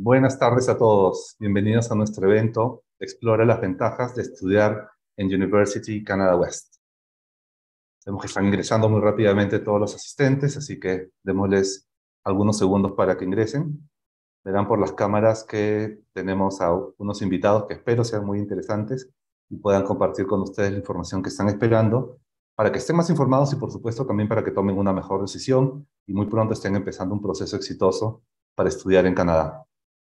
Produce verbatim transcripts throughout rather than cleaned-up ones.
Buenas tardes a todos. Bienvenidos a nuestro evento Explora las ventajas de estudiar en University Canada West. Vemos que están ingresando muy rápidamente todos los asistentes, así que démosles algunos segundos para que ingresen. Verán por las cámaras que tenemos a unos invitados que espero sean muy interesantes y puedan compartir con ustedes la información que están esperando, para que estén más informados y, por supuesto, también para que tomen una mejor decisión y muy pronto estén empezando un proceso exitoso para estudiar en Canadá.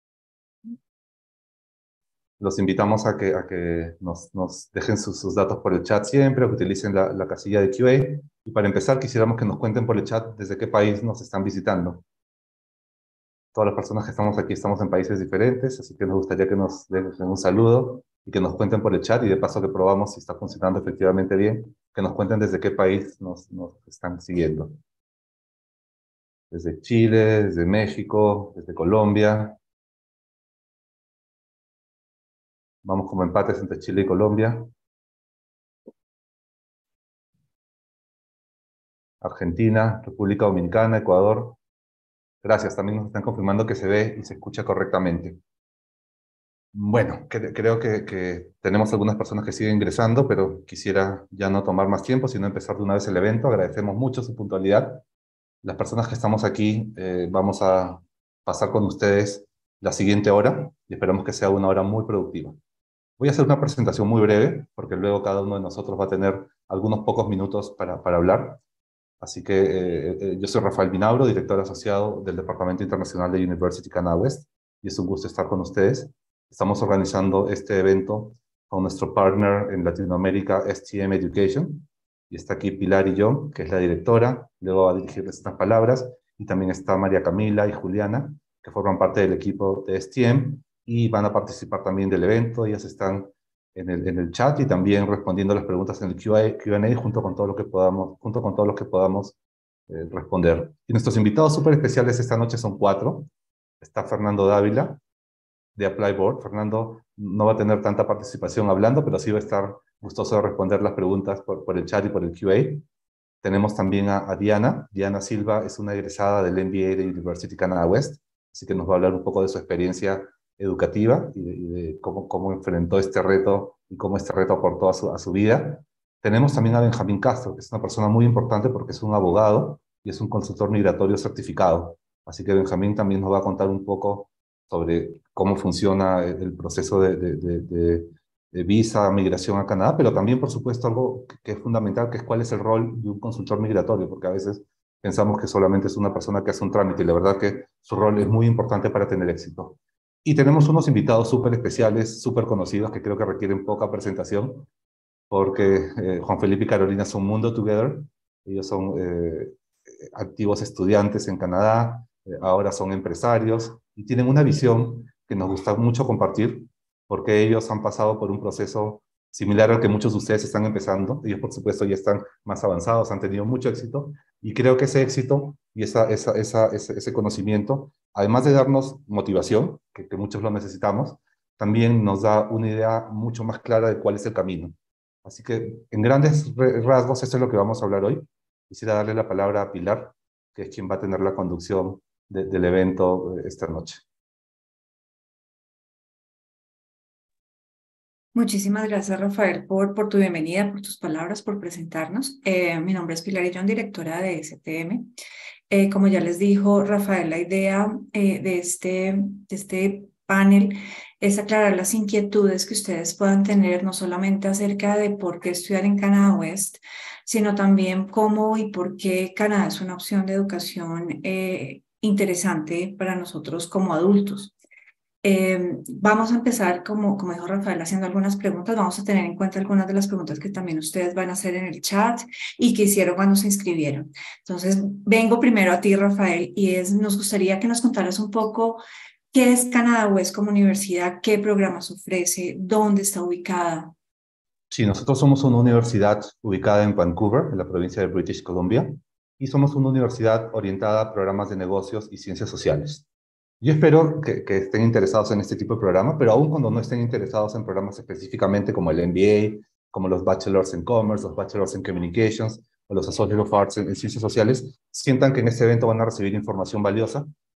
Los invitamos a que, a que nos, nos dejen sus, sus datos por el chat siempre, o que utilicen la, la casilla de Q A. Y para empezar, quisiéramos que nos cuenten por el chat desde qué país nos están visitando. Todas las personas que estamos aquí estamos en países diferentes, así que nos gustaría que nos den un saludo y que nos cuenten por el chat, y de paso que probamos si está funcionando efectivamente bien, que nos cuenten desde qué país nos, nos están siguiendo. Desde Chile, desde México, desde Colombia. Vamos como empates entre Chile y Colombia. Argentina, República Dominicana, Ecuador. Gracias, también nos están confirmando que se ve y se escucha correctamente. Bueno, cre creo que, que tenemos algunas personas que siguen ingresando, pero quisiera ya no tomar más tiempo, sino empezar de una vez el evento. Agradecemos mucho su puntualidad. Las personas que estamos aquí eh, vamos a pasar con ustedes la siguiente hora y esperamos que sea una hora muy productiva. Voy a hacer una presentación muy breve, porque luego cada uno de nosotros va a tener algunos pocos minutos para, para hablar. Así que eh, eh, yo soy Rafael Minauro, director asociado del Departamento Internacional de University Canada West, y es un gusto estar con ustedes. Estamos organizando este evento con nuestro partner en Latinoamérica, S T M Education, y está aquí Pilar y yo, que es la directora, luego va a dirigirles estas palabras, y también está María Camila y Juliana, que forman parte del equipo de S T M, y van a participar también del evento. Ellas están en el, en el chat y también respondiendo las preguntas en el Q and A junto con todo lo que podamos, junto con todos los que podamos eh, responder. Y nuestros invitados súper especiales esta noche son cuatro. Está Fernando Dávila, de Apply Board. Fernando no va a tener tanta participación hablando, pero sí va a estar gustoso de responder las preguntas por, por el chat y por el Q A. Tenemos también a, a Diana. Diana Silva es una egresada del M B A de University Canada West, así que nos va a hablar un poco de su experiencia educativa y de, y de cómo, cómo enfrentó este reto y cómo este reto aportó a su, a su vida. Tenemos también a Benjamín Castro, que es una persona muy importante porque es un abogado y es un consultor migratorio certificado. Así que Benjamín también nos va a contar un poco sobre cómo funciona el, el proceso de, de, de, de, de visa, migración a Canadá, pero también, por supuesto, algo que, que es fundamental, que es cuál es el rol de un consultor migratorio, porque a veces pensamos que solamente es una persona que hace un trámite, y la verdad que su rol es muy importante para tener éxito. Y tenemos unos invitados súper especiales, súper conocidos, que creo que requieren poca presentación, porque eh, Juan Felipe y Carolina son Mundo Together. Ellos son eh, activos estudiantes en Canadá, eh, ahora son empresarios, y tienen una visión que nos gusta mucho compartir, porque ellos han pasado por un proceso similar al que muchos de ustedes están empezando. Ellos, por supuesto, ya están más avanzados, han tenido mucho éxito, y creo que ese éxito y esa, esa, esa, ese, ese conocimiento, además de darnos motivación, que, que muchos lo necesitamos, también nos da una idea mucho más clara de cuál es el camino. Así que, en grandes rasgos, esto es lo que vamos a hablar hoy. Quisiera darle la palabra a Pilar, que es quien va a tener la conducción de, del evento esta noche. Muchísimas gracias, Rafael, por, por tu bienvenida, por tus palabras, por presentarnos. Eh, mi nombre es Pilar Illón, directora de S T M. Eh, como ya les dijo Rafael, la idea eh, de, este, de este panel es aclarar las inquietudes que ustedes puedan tener, no solamente acerca de por qué estudiar en Canada West, sino también cómo y por qué Canadá es una opción de educación eh, interesante para nosotros como adultos. Eh, vamos a empezar, como, como dijo Rafael, haciendo algunas preguntas. Vamos a tener en cuenta algunas de las preguntas que también ustedes van a hacer en el chat y que hicieron cuando se inscribieron. Entonces, vengo primero a ti, Rafael, y es, nos gustaría que nos contaras un poco qué es Canada West como universidad, qué programas ofrece, dónde está ubicada. Sí, nosotros somos una universidad ubicada en Vancouver, en la provincia de British Columbia, y somos una universidad orientada a programas de negocios y ciencias sociales. Yo espero que, que estén interesados en este tipo de programas, pero aún cuando no estén interesados en programas específicamente como el M B A, como los Bachelors in Commerce, los Bachelors in Communications o los Associate of Arts en, en Ciencias Sociales, sientan que en este evento van a recibir información valiosa,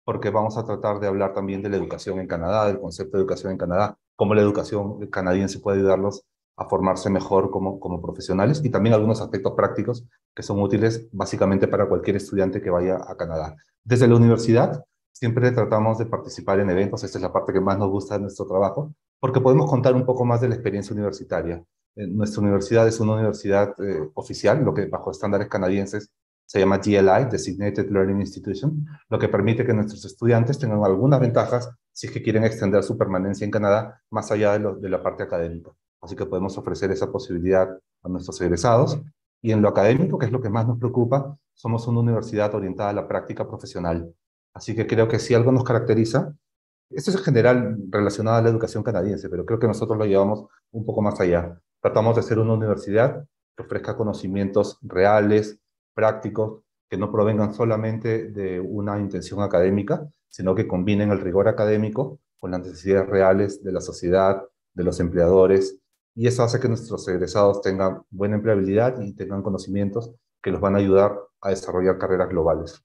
porque vamos a tratar de hablar también de la educación en Canadá, del concepto de educación en Canadá, cómo la educación canadiense puede ayudarlos a formarse mejor como, como profesionales y también algunos aspectos prácticos que son útiles básicamente para cualquier estudiante que vaya a Canadá. Desde la universidad siempre tratamos de participar en eventos, esta es la parte que más nos gusta de nuestro trabajo, porque podemos contar un poco más de la experiencia universitaria. Eh, nuestra universidad es una universidad eh, oficial, lo que bajo estándares canadienses se llama G L I, Designated Learning Institution, lo que permite que nuestros estudiantes tengan algunas ventajas si es que quieren extender su permanencia en Canadá más allá de, lo, de la parte académica. Así que podemos ofrecer esa posibilidad a nuestros egresados. Y en lo académico, que es lo que más nos preocupa, somos una universidad orientada a la práctica profesional. Así que creo que si algo nos caracteriza, esto es en general relacionado a la educación canadiense, pero creo que nosotros lo llevamos un poco más allá. Tratamos de ser una universidad que ofrezca conocimientos reales, prácticos, que no provengan solamente de una intención académica, sino que combinen el rigor académico con las necesidades reales de la sociedad, de los empleadores, y eso hace que nuestros egresados tengan buena empleabilidad y tengan conocimientos que los van a ayudar a desarrollar carreras globales.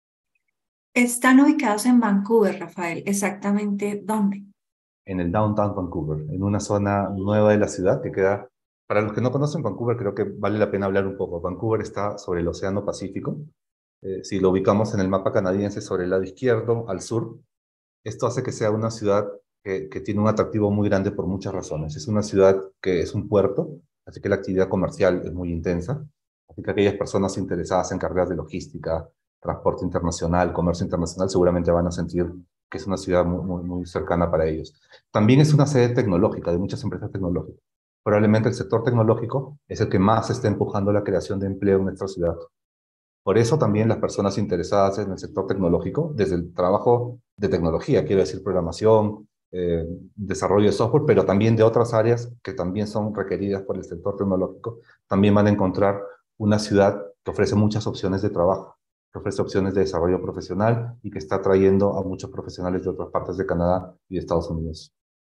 Están ubicados en Vancouver, Rafael. ¿Exactamente dónde? En el Downtown Vancouver, en una zona nueva de la ciudad que queda, para los que no conocen Vancouver, creo que vale la pena hablar un poco. Vancouver está sobre el Océano Pacífico. Eh, si lo ubicamos en el mapa canadiense sobre el lado izquierdo, al sur, esto hace que sea una ciudad que, que tiene un atractivo muy grande por muchas razones. Es una ciudad que es un puerto, así que la actividad comercial es muy intensa. Así que aquellas personas interesadas en carreras de logística, transporte internacional, comercio internacional, seguramente van a sentir que es una ciudad muy, muy, muy cercana para ellos. También es una sede tecnológica, de muchas empresas tecnológicas. Probablemente el sector tecnológico es el que más está empujando la creación de empleo en nuestra ciudad. Por eso también las personas interesadas en el sector tecnológico, desde el trabajo de tecnología, quiero decir programación, eh, desarrollo de software, pero también de otras áreas que también son requeridas por el sector tecnológico, también van a encontrar una ciudad que ofrece muchas opciones de trabajo, que ofrece opciones de desarrollo profesional y que está atrayendo a muchos profesionales de otras partes de Canadá y de Estados Unidos.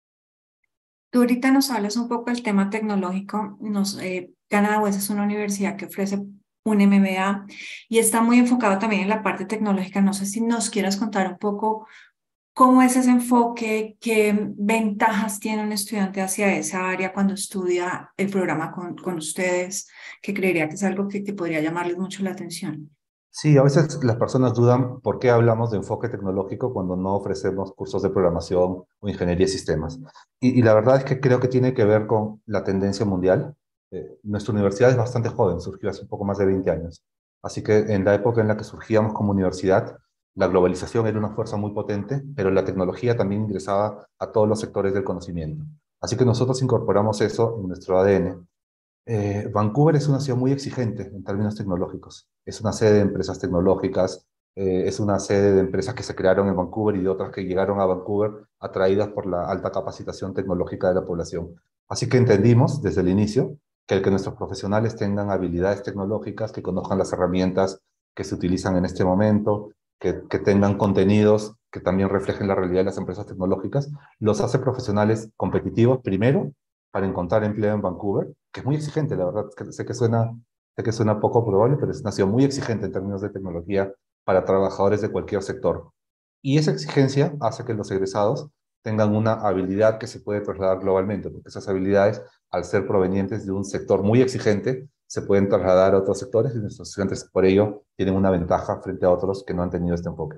Tú ahorita nos hablas un poco del tema tecnológico. Nos, eh, Canadá West es una universidad que ofrece un M B A y está muy enfocado también en la parte tecnológica. No sé si nos quieras contar un poco cómo es ese enfoque, qué ventajas tiene un estudiante hacia esa área cuando estudia el programa con, con ustedes, que creería que es algo que, que podría llamarles mucho la atención. Sí, a veces las personas dudan por qué hablamos de enfoque tecnológico cuando no ofrecemos cursos de programación o ingeniería de sistemas. Y, y la verdad es que creo que tiene que ver con la tendencia mundial. Eh, nuestra universidad es bastante joven, surgió hace un poco más de veinte años. Así que en la época en la que surgíamos como universidad, la globalización era una fuerza muy potente, pero la tecnología también ingresaba a todos los sectores del conocimiento. Así que nosotros incorporamos eso en nuestro A D N. Eh, Vancouver es una ciudad muy exigente en términos tecnológicos. Es una sede de empresas tecnológicas, eh, es una sede de empresas que se crearon en Vancouver y de otras que llegaron a Vancouver atraídas por la alta capacitación tecnológica de la población. Así que entendimos desde el inicio que el que nuestros profesionales tengan habilidades tecnológicas, que conozcan las herramientas que se utilizan en este momento, que, que tengan contenidos que también reflejen la realidad de las empresas tecnológicas, los hace profesionales competitivos primero para encontrar empleo en Vancouver, que es muy exigente, la verdad, que sé que suena, sé que suena poco probable, pero es una ciudad muy exigente en términos de tecnología para trabajadores de cualquier sector. Y esa exigencia hace que los egresados tengan una habilidad que se puede trasladar globalmente, porque esas habilidades, al ser provenientes de un sector muy exigente, se pueden trasladar a otros sectores y nuestros estudiantes por ello tienen una ventaja frente a otros que no han tenido este enfoque.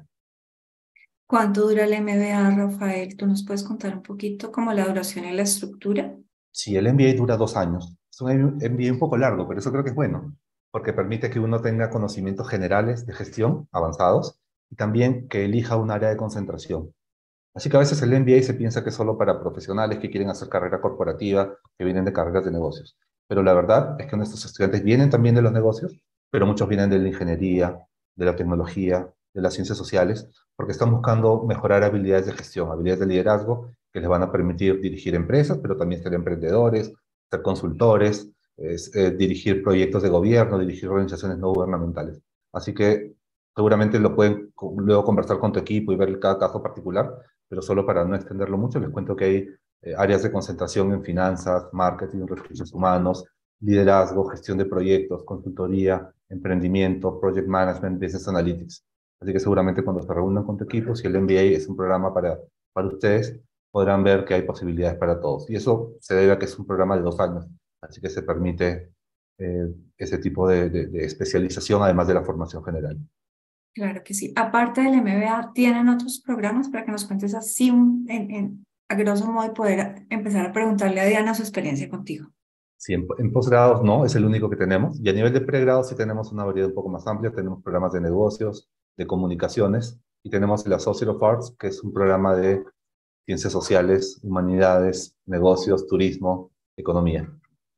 ¿Cuánto dura el M B A, Rafael? ¿Tú nos puedes contar un poquito como la duración y la estructura? Sí, el M B A dura dos años. Es un M B A un poco largo, pero eso creo que es bueno, porque permite que uno tenga conocimientos generales de gestión avanzados y también que elija un área de concentración. Así que a veces el M B A se piensa que es solo para profesionales que quieren hacer carrera corporativa, que vienen de carreras de negocios. Pero la verdad es que nuestros estudiantes vienen también de los negocios, pero muchos vienen de la ingeniería, de la tecnología, de las ciencias sociales, porque están buscando mejorar habilidades de gestión, habilidades de liderazgo que les van a permitir dirigir empresas, pero también ser emprendedores, ser consultores, es, eh, dirigir proyectos de gobierno, dirigir organizaciones no gubernamentales. Así que seguramente lo pueden co- luego conversar con tu equipo y ver cada caso particular, pero solo para no extenderlo mucho, les cuento que hay eh, áreas de concentración en finanzas, marketing, recursos humanos, liderazgo, gestión de proyectos, consultoría, emprendimiento, project management, business analytics. Así que seguramente cuando se reúnan con tu equipo, si el M B A es un programa para, para ustedes, podrán ver que hay posibilidades para todos. Y eso se debe a que es un programa de dos años, así que se permite eh, ese tipo de, de, de especialización, además de la formación general. Claro que sí. Aparte del M B A, ¿tienen otros programas para que nos cuentes así un- en, en, a grosso modo y poder empezar a preguntarle a Diana su experiencia contigo? Sí, en, en posgrados no, es el único que tenemos. Y a nivel de pregrado sí tenemos una variedad un poco más amplia. Tenemos programas de negocios, de comunicaciones, y tenemos el Associate of Arts, que es un programa de ciencias sociales, humanidades, negocios, turismo, economía.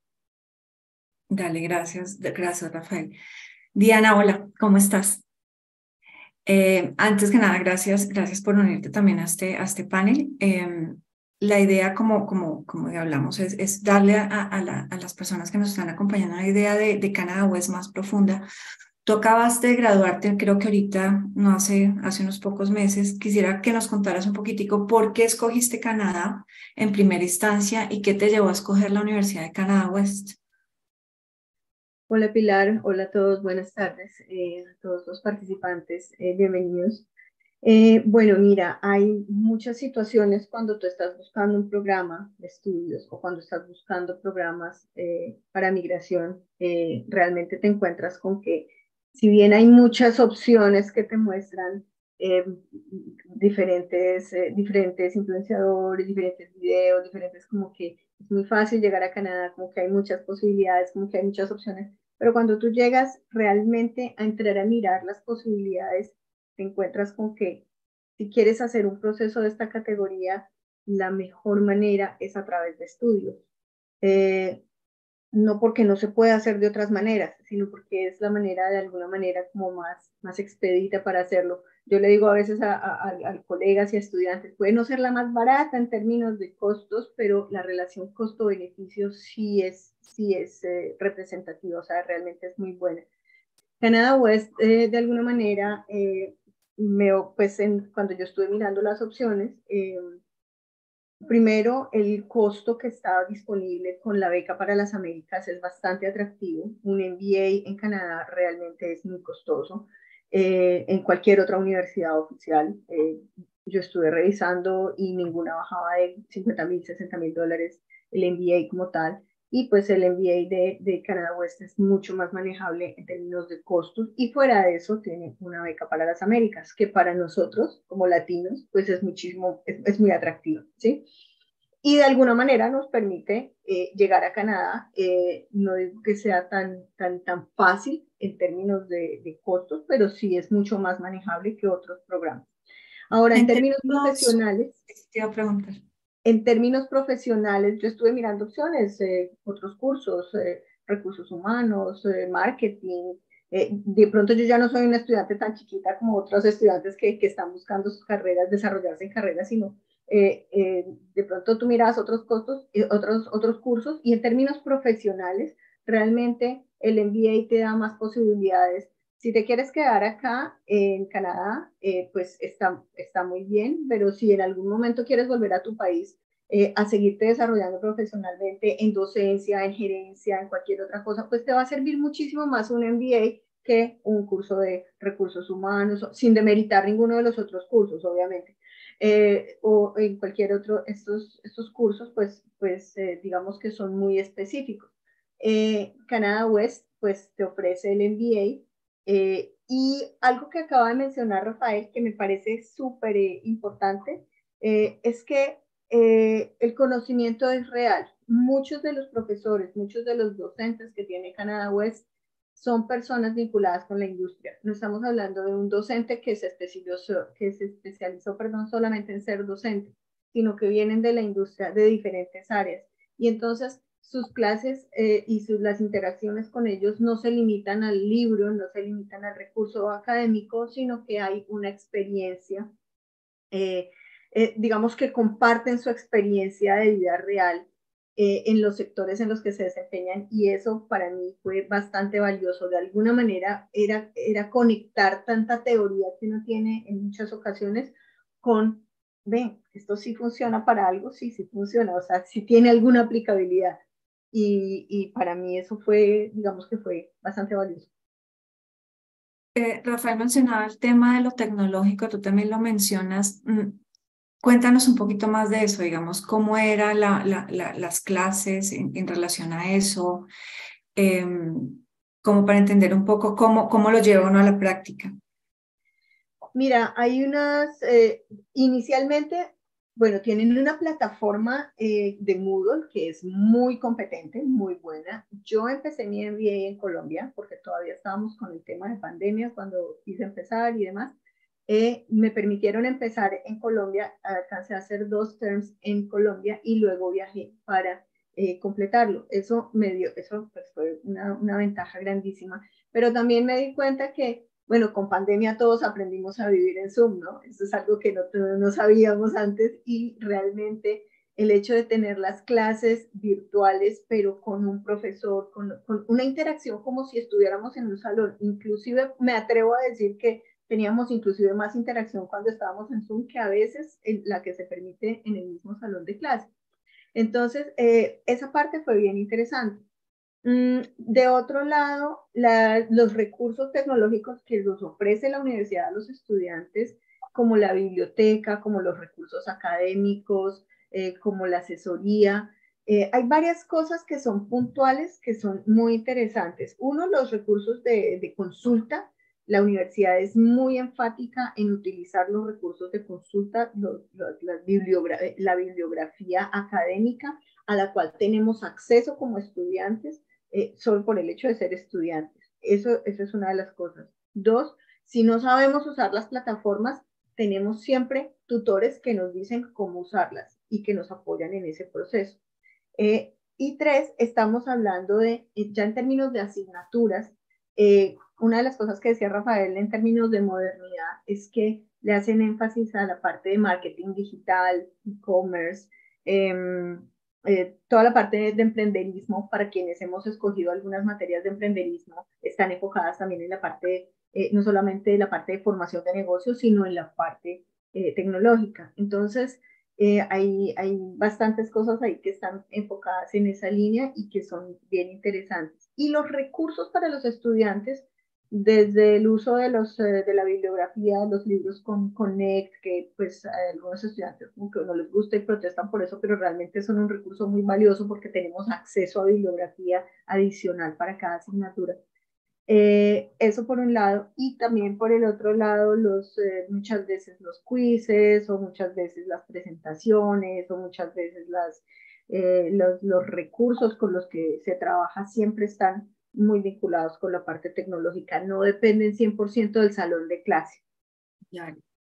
Dale, gracias, de- gracias, Rafael. Diana, hola, ¿cómo estás? Eh, antes que nada, gracias, gracias por unirte también a este, a este panel. Eh, la idea, como, como, como ya hablamos, es, es darle a, a, la, a las personas que nos están acompañando una idea de, de Canadá West más profunda. Tú acabaste de graduarte, creo que ahorita, no hace, hace unos pocos meses. Quisiera que nos contaras un poquitico por qué escogiste Canadá en primera instancia y qué te llevó a escoger la Universidad de Canadá West. Hola Pilar, hola a todos, buenas tardes eh, a todos los participantes, eh, bienvenidos. Eh, bueno, mira, hay muchas situaciones cuando tú estás buscando un programa de estudios o cuando estás buscando programas eh, para migración, eh, realmente te encuentras con que si bien hay muchas opciones que te muestran eh, diferentes, eh, diferentes influenciadores, diferentes videos, diferentes como que es muy fácil llegar a Canadá, como que hay muchas posibilidades, como que hay muchas opciones, pero cuando tú llegas realmente a entrar a mirar las posibilidades, te encuentras con que si quieres hacer un proceso de esta categoría, la mejor manera es a través de estudios. Eh, no porque no se pueda hacer de otras maneras, sino porque es la manera de alguna manera como más, más expedita para hacerlo. Yo le digo a veces a, a, a colegas y a estudiantes, puede no ser la más barata en términos de costos, pero la relación costo-beneficio sí es, sí es eh, representativa, o sea, realmente es muy buena. Canadá West, eh, de alguna manera, eh, me, pues en, cuando yo estuve mirando las opciones, eh, primero, el costo que está disponible con la beca para las Américas es bastante atractivo. Un M B A en Canadá realmente es muy costoso. Eh, en cualquier otra universidad oficial, eh, yo estuve revisando y ninguna bajaba de cincuenta mil, sesenta mil dólares el M B A como tal. Y pues el M B A de, de Canadá West es mucho más manejable en términos de costos. Y fuera de eso, tiene una beca para las Américas, que para nosotros, como latinos, pues es muchísimo, es, es muy atractiva, ¿sí? Y de alguna manera nos permite eh, llegar a Canadá. Eh, no digo que sea tan, tan, tan fácil en términos de, de costos, pero sí es mucho más manejable que otros programas. Ahora, en En términos términos, profesionales, te iba a preguntar. en términos profesionales, yo estuve mirando opciones, eh, otros cursos, eh, recursos humanos, eh, marketing. Eh, de pronto yo ya no soy una estudiante tan chiquita como otros estudiantes que, que están buscando sus carreras, desarrollarse en carreras, sino eh, eh, de pronto tú miras otros costos, eh, otros, otros cursos, y en términos profesionales, realmente el M B A te da más posibilidades. Si te quieres quedar acá en Canadá, eh, pues está, está muy bien, pero si en algún momento quieres volver a tu país eh, a seguirte desarrollando profesionalmente en docencia, en gerencia, en cualquier otra cosa, pues te va a servir muchísimo más un M B A que un curso de recursos humanos, sin demeritar ninguno de los otros cursos, obviamente. Eh, o en cualquier otro, estos, estos cursos, pues, pues eh, digamos que son muy específicos. Eh, Canadá West, pues te ofrece el M B A. Eh, y algo que acaba de mencionar Rafael, que me parece súper eh, importante, eh, es que eh, el conocimiento es real. Muchos de los profesores, muchos de los docentes que tiene Canadá West son personas vinculadas con la industria. No estamos hablando de un docente que se especializó, que se especializó perdón, solamente en ser docente, sino que vienen de la industria de diferentes áreas. Y entonces sus clases eh, y sus, las interacciones con ellos no se limitan al libro, no se limitan al recurso académico, sino que hay una experiencia, eh, eh, digamos que comparten su experiencia de vida real eh, en los sectores en los que se desempeñan, y eso para mí fue bastante valioso. De alguna manera era, era conectar tanta teoría que uno tiene en muchas ocasiones con, ven, esto sí funciona para algo, sí, sí funciona, o sea, sí tiene alguna aplicabilidad. Y, y para mí eso fue, digamos que fue bastante valioso. Eh, Rafael mencionaba el tema de lo tecnológico, tú también lo mencionas. Mm, Cuéntanos un poquito más de eso, digamos, cómo eran la, la, la, las clases en, en relación a eso, eh, como para entender un poco cómo, cómo lo lleva uno a la práctica. Mira, hay unas, eh, inicialmente, bueno, tienen una plataforma eh, de Moodle que es muy competente, muy buena. Yo empecé mi M B A en Colombia porque todavía estábamos con el tema de pandemia cuando quise empezar y demás. Eh, me permitieron empezar en Colombia, alcancé a hacer dos terms en Colombia y luego viajé para eh, completarlo. Eso me dio, eso pues, fue una, una ventaja grandísima, pero también me di cuenta que bueno, con pandemia todos aprendimos a vivir en Zoom, ¿no? Eso es algo que no, no sabíamos antes y realmente el hecho de tener las clases virtuales, pero con un profesor, con, con una interacción como si estuviéramos en un salón. Inclusive me atrevo a decir que teníamos inclusive más interacción cuando estábamos en Zoom que a veces en la que se permite en el mismo salón de clase. Entonces, eh, esa parte fue bien interesante. De otro lado, la, los recursos tecnológicos que nos ofrece la universidad a los estudiantes, como la biblioteca, como los recursos académicos, eh, como la asesoría, eh, hay varias cosas que son puntuales, que son muy interesantes. Uno, los recursos de, de consulta. La universidad es muy enfática en utilizar los recursos de consulta, los, los, la, bibliogra la bibliografía académica a la cual tenemos acceso como estudiantes. Eh, solo por el hecho de ser estudiantes. Eso, eso es una de las cosas. Dos, si no sabemos usar las plataformas, tenemos siempre tutores que nos dicen cómo usarlas y que nos apoyan en ese proceso. Eh, y tres, estamos hablando de, ya en términos de asignaturas, eh, una de las cosas que decía Rafael en términos de modernidad es que le hacen énfasis a la parte de marketing digital, e-commerce, eh, eh, toda la parte de, de emprenderismo. Para quienes hemos escogido algunas materias de emprenderismo, están enfocadas también en la parte, eh, no solamente en la parte de formación de negocios, sino en la parte eh, tecnológica. Entonces, eh, hay, hay bastantes cosas ahí que están enfocadas en esa línea y que son bien interesantes. Y los recursos para los estudiantes, desde el uso de, los, eh, de la bibliografía, los libros con Connect, que pues a algunos estudiantes como que no les gusta y protestan por eso, pero realmente son un recurso muy valioso porque tenemos acceso a bibliografía adicional para cada asignatura. Eh, eso por un lado, y también por el otro lado, los, eh, muchas veces los quizzes, o muchas veces las presentaciones, o muchas veces las, eh, los, los recursos con los que se trabaja siempre están muy vinculados con la parte tecnológica, no dependen cien por ciento del salón de clase. Ya.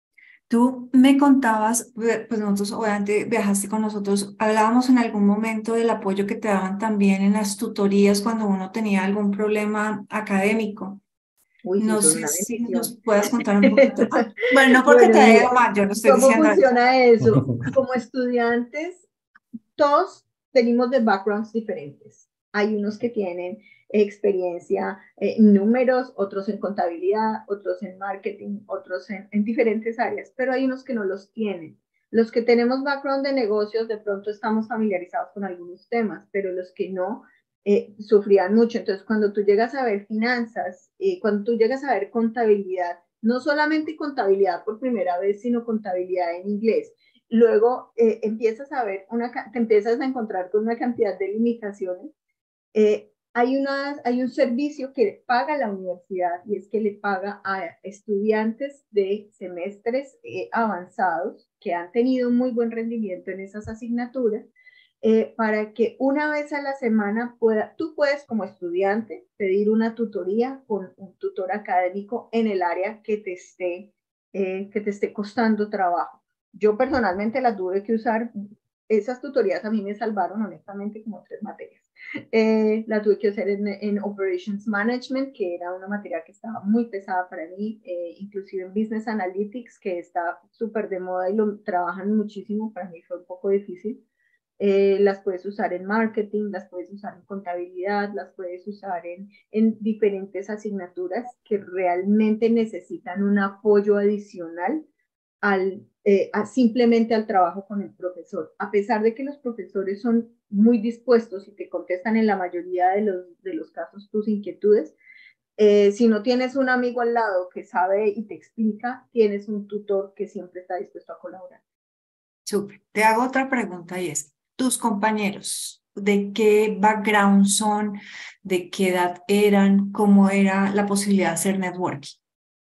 Tú me contabas, pues nosotros obviamente viajaste con nosotros, hablábamos en algún momento del apoyo que te daban también en las tutorías cuando uno tenía algún problema académico. Uy, sí, No son sé una si bendición. nos puedas contar un poquito. Ah, bueno, no porque Bueno, te haya ido mira, mal, yo no estoy ¿cómo diciendo eso. funciona eso? Como estudiantes, todos venimos de backgrounds diferentes. Hay unos que tienen experiencia en números, otros en contabilidad, otros en marketing, otros en, en diferentes áreas, pero hay unos que no los tienen. Los que tenemos background de negocios, de pronto estamos familiarizados con algunos temas, pero los que no, eh, sufrían mucho. Entonces, cuando tú llegas a ver finanzas, eh, cuando tú llegas a ver contabilidad, no solamente contabilidad por primera vez, sino contabilidad en inglés, luego eh, empiezas a ver, una, te empiezas a encontrar con una cantidad de limitaciones. Eh, hay, una, hay un servicio que paga la universidad y es que le paga a estudiantes de semestres eh, avanzados que han tenido muy buen rendimiento en esas asignaturas, eh, para que una vez a la semana pueda, tú puedes como estudiante pedir una tutoría con un tutor académico en el área que te esté, eh, que te esté costando trabajo. Yo personalmente la tuve que usar, esas tutorías a mí me salvaron honestamente como tres materias. Eh, la tuve que hacer en, en Operations Management, que era una materia que estaba muy pesada para mí, eh, inclusive en Business Analytics, que está súper de moda y lo trabajan muchísimo, para mí fue un poco difícil. Eh, las puedes usar en marketing, las puedes usar en contabilidad, las puedes usar en, en diferentes asignaturas que realmente necesitan un apoyo adicional al, eh, a simplemente al trabajo con el profesor. A pesar de que los profesores son muy dispuestos y te contestan en la mayoría de los, de los casos tus inquietudes, Eh, si no tienes un amigo al lado que sabe y te explica, tienes un tutor que siempre está dispuesto a colaborar. Súper. Te hago otra pregunta y es, ¿tus compañeros de qué background son, de qué edad eran, cómo era la posibilidad de hacer networking?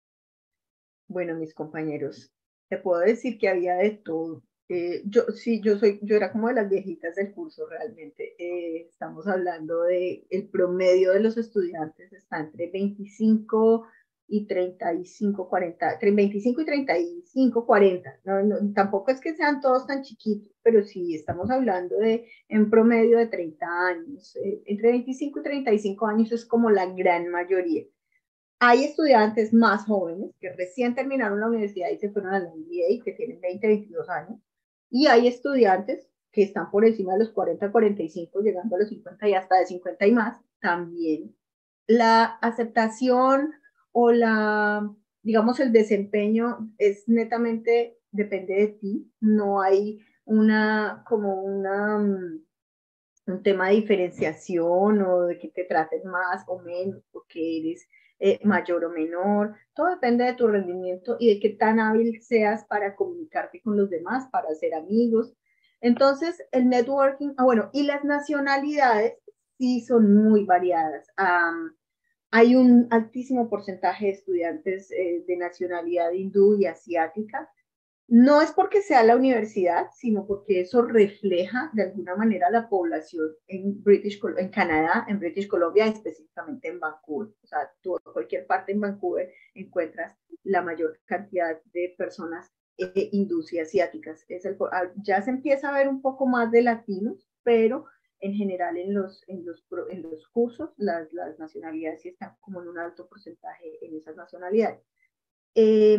Bueno, mis compañeros, te puedo decir que había de todo. Eh, yo sí, yo soy, yo era como de las viejitas del curso realmente. Eh, estamos hablando de el promedio de los estudiantes está entre veinticinco y treinta y cinco, cuarenta, entre veinticinco y treinta y cinco, cuarenta. No, no, tampoco es que sean todos tan chiquitos, pero sí estamos hablando de en promedio de treinta años. Eh, entre veinticinco y treinta y cinco años es como la gran mayoría. Hay estudiantes más jóvenes que recién terminaron la universidad y se fueron a la M B A, que tienen veinte, veintidós años, y hay estudiantes que están por encima de los cuarenta, cuarenta y cinco, llegando a los cincuenta y hasta de cincuenta y más, también. La aceptación o la, digamos, el desempeño es netamente, depende de ti, no hay una, como una, um, un tema de diferenciación o de que te traten más o menos porque eres eh, mayor o menor. Todo depende de tu rendimiento y de qué tan hábil seas para comunicarte con los demás, para hacer amigos. Entonces, el networking, ah, bueno, y las nacionalidades sí son muy variadas. Um, hay un altísimo porcentaje de estudiantes eh, de nacionalidad hindú y asiática. No es porque sea la universidad, sino porque eso refleja de alguna manera la población en British, en Canadá, en British Columbia, específicamente en Vancouver. O sea, tú en cualquier parte en Vancouver encuentras la mayor cantidad de personas eh, hindús y asiáticas. Es el, ya se empieza a ver un poco más de latinos, pero en general en los, en los, en los cursos las, las nacionalidades sí están como en un alto porcentaje en esas nacionalidades. Eh,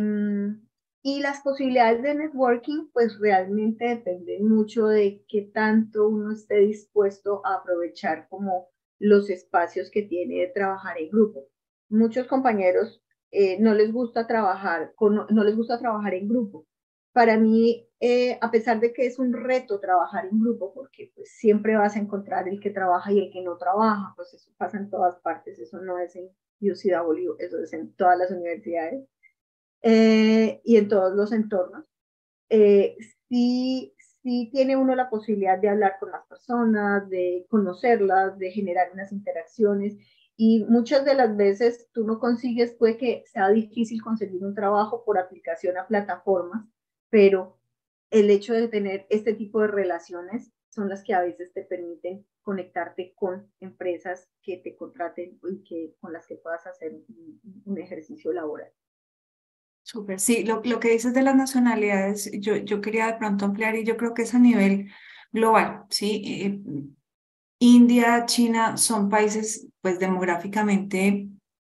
y las posibilidades de networking, pues realmente dependen mucho de qué tanto uno esté dispuesto a aprovechar como los espacios que tiene de trabajar en grupo. Muchos compañeros eh, no les gusta trabajar con, no les gusta trabajar en grupo. Para mí, eh, a pesar de que es un reto trabajar en grupo, porque pues, siempre vas a encontrar el que trabaja y el que no trabaja, pues eso pasa en todas partes, eso no es en U C W, eso es en todas las universidades eh, y en todos los entornos. Eh, sí, sí tiene uno la posibilidad de hablar con las personas, de conocerlas, de generar unas interacciones y muchas de las veces tú no consigues, puede que sea difícil conseguir un trabajo por aplicación a plataformas, pero el hecho de tener este tipo de relaciones son las que a veces te permiten conectarte con empresas que te contraten y que, con las que puedas hacer un, un ejercicio laboral. Súper, sí, lo, lo que dices de las nacionalidades, yo, yo quería de pronto ampliar y yo creo que es a nivel global, ¿sí? Eh, India, China son países pues demográficamente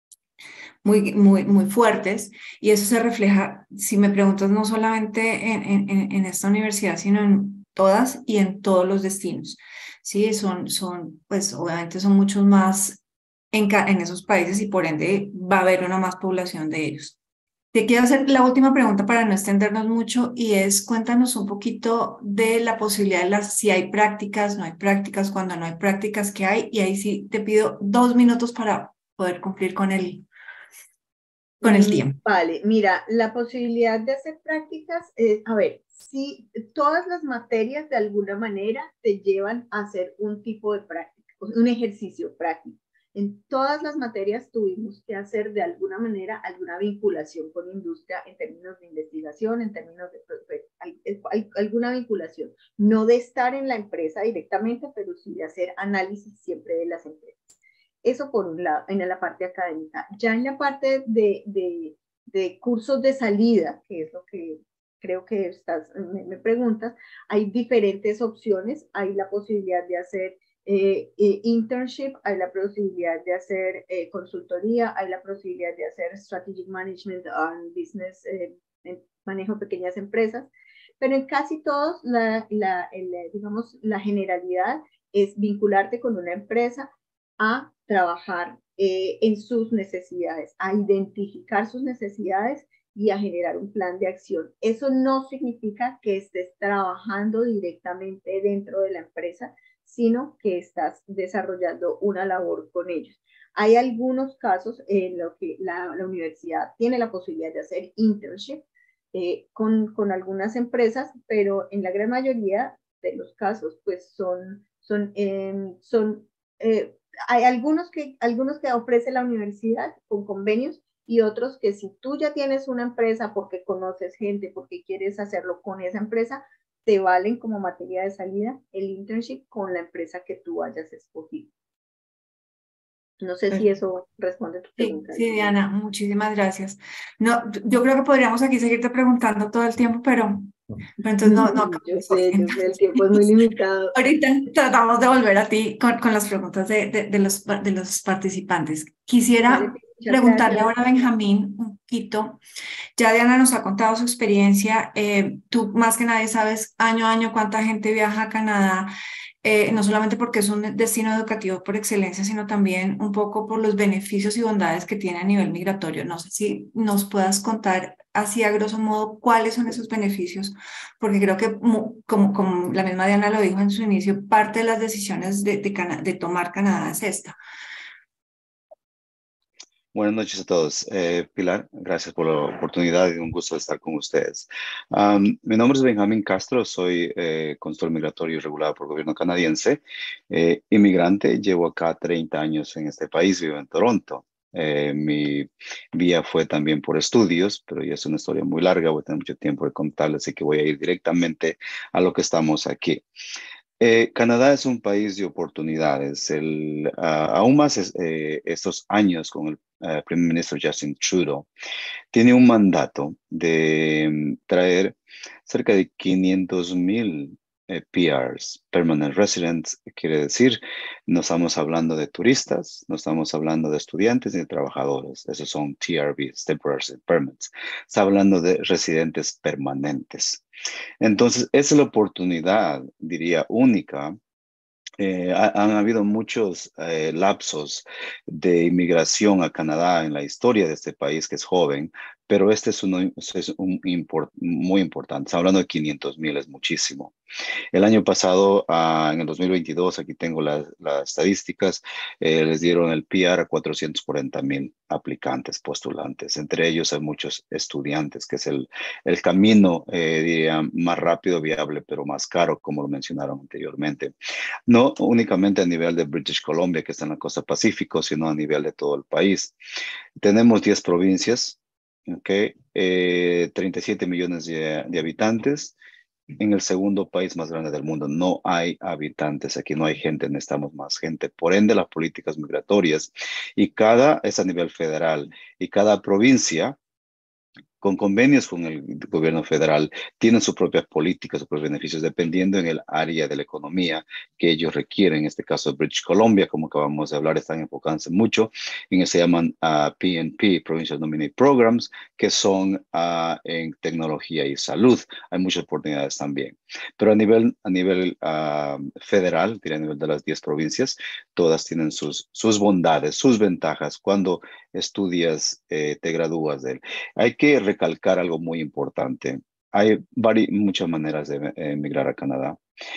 muy, muy, muy fuertes y eso se refleja, si me preguntas, no solamente en, en, en esta universidad, sino en todas y en todos los destinos, ¿sí? Son, son pues obviamente son muchos más en, en esos países y por ende va a haber una más población de ellos. Te quiero hacer la última pregunta para no extendernos mucho y es cuéntanos un poquito de la posibilidad de las, si hay prácticas, no hay prácticas, cuando no hay prácticas, ¿qué hay? Y ahí sí te pido dos minutos para poder cumplir con el, con el Mm, tiempo. vale, mira, la posibilidad de hacer prácticas, eh, a ver, si todas las materias de alguna manera te llevan a hacer un tipo de práctica, un ejercicio práctico. En todas las materias tuvimos que hacer de alguna manera alguna vinculación con industria en términos de investigación, en términos de, de hay, hay, alguna vinculación, no de estar en la empresa directamente, pero sí de hacer análisis siempre de las empresas. Eso por un lado, en la parte académica. Ya en la parte de, de, de cursos de salida, que es lo que creo que estás, me, me preguntas, hay diferentes opciones. Hay la posibilidad de hacer eh, eh, internship, hay la posibilidad de hacer eh, consultoría, hay la posibilidad de hacer strategic management and business, eh, en manejo de pequeñas empresas, pero en casi todos, la, la, el, digamos, la generalidad es vincularte con una empresa a trabajar eh, en sus necesidades, a identificar sus necesidades y a generar un plan de acción. Eso no significa que estés trabajando directamente dentro de la empresa, sino que estás desarrollando una labor con ellos. Hay algunos casos en los que la, la universidad tiene la posibilidad de hacer internship eh, con, con algunas empresas, pero en la gran mayoría de los casos, pues son, son, eh, son eh, hay algunos que, algunos que ofrece la universidad con convenios y otros que si tú ya tienes una empresa porque conoces gente, porque quieres hacerlo con esa empresa, te valen como materia de salida el internship con la empresa que tú hayas escogido. No sé si eso responde a tu Sí, pregunta. sí, Diana, muchísimas gracias. No, yo creo que podríamos aquí seguirte preguntando todo el tiempo, pero, pero entonces no, no. Yo sé, yo sé, el tiempo es muy limitado. Ahorita tratamos de volver a ti con, con las preguntas de, de, de los, de los participantes. Quisiera Vale, muchas preguntarle gracias. ahora a Benjamín un poquito. Ya Diana nos ha contado su experiencia. Eh, tú más que nadie sabes año a año cuánta gente viaja a Canadá, eh, no solamente porque es un destino educativo por excelencia, sino también un poco por los beneficios y bondades que tiene a nivel migratorio. No sé si nos puedas contar así a grosso modo cuáles son esos beneficios, porque creo que como, como la misma Diana lo dijo en su inicio, parte de las decisiones de, de, Cana de tomar Canadá es esta. Buenas noches a todos. Eh, Pilar, gracias por la oportunidad y un gusto estar con ustedes. Um, mi nombre es Benjamín Castro, soy eh, consultor migratorio regulado por el gobierno canadiense, eh, inmigrante, llevo acá treinta años en este país, vivo en Toronto. Eh, mi vía fue también por estudios, pero ya es una historia muy larga, voy a tener mucho tiempo de contarles, así que voy a ir directamente a lo que estamos aquí. Eh, Canadá es un país de oportunidades. El, uh, aún más es, eh, estos años con el uh, primer ministro Justin Trudeau, tiene un mandato de um, traer cerca de quinientos mil eh, P Rs, Permanent Residents, quiere decir, no estamos hablando de turistas, no estamos hablando de estudiantes ni de trabajadores, esos son T R Vs, Temporary Permits, está hablando de residentes permanentes. Entonces, esa es la oportunidad, diría, única. Eh, ha, han habido muchos eh, lapsos de inmigración a Canadá en la historia de este país que es joven, pero este es, uno, es un import, muy importante. Estamos hablando de quinientos mil, es muchísimo. El año pasado, uh, en el dos mil veintidós, aquí tengo las, las estadísticas, eh, les dieron el P R a cuatrocientos cuarenta mil aplicantes, postulantes. Entre ellos hay muchos estudiantes, que es el, el camino, eh, diría, más rápido, viable, pero más caro, como lo mencionaron anteriormente. No únicamente a nivel de British Columbia, que está en la costa Pacífico, sino a nivel de todo el país. Tenemos diez provincias, okay, eh, treinta y siete millones de, de habitantes. En el segundo país más grande del mundo no hay habitantes, aquí no hay gente, necesitamos más gente. Por ende, las políticas migratorias y cada, es a nivel federal, y cada provincia con convenios con el gobierno federal, tienen sus propias políticas, sus propios beneficios, dependiendo en el área de la economía que ellos requieren. En este caso, British Columbia, como acabamos de hablar, están enfocándose mucho en que se llaman uh, P N P, Provincial Nominated Programs, que son uh, en tecnología y salud. Hay muchas oportunidades también. Pero a nivel, a nivel uh, federal, a nivel de las diez provincias, todas tienen sus, sus bondades, sus ventajas cuando estudias, eh, te gradúas de él. Hay que recalcar algo muy importante. Hay muchas maneras de emigrar a Canadá.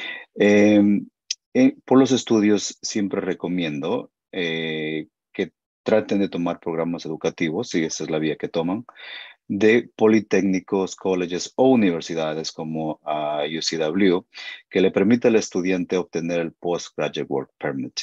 Eh, eh, por los estudios siempre recomiendo eh, que traten de tomar programas educativos, si esa es la vía que toman, de politécnicos, colleges o universidades como uh, U C W, que le permita al estudiante obtener el Postgraduate Work Permit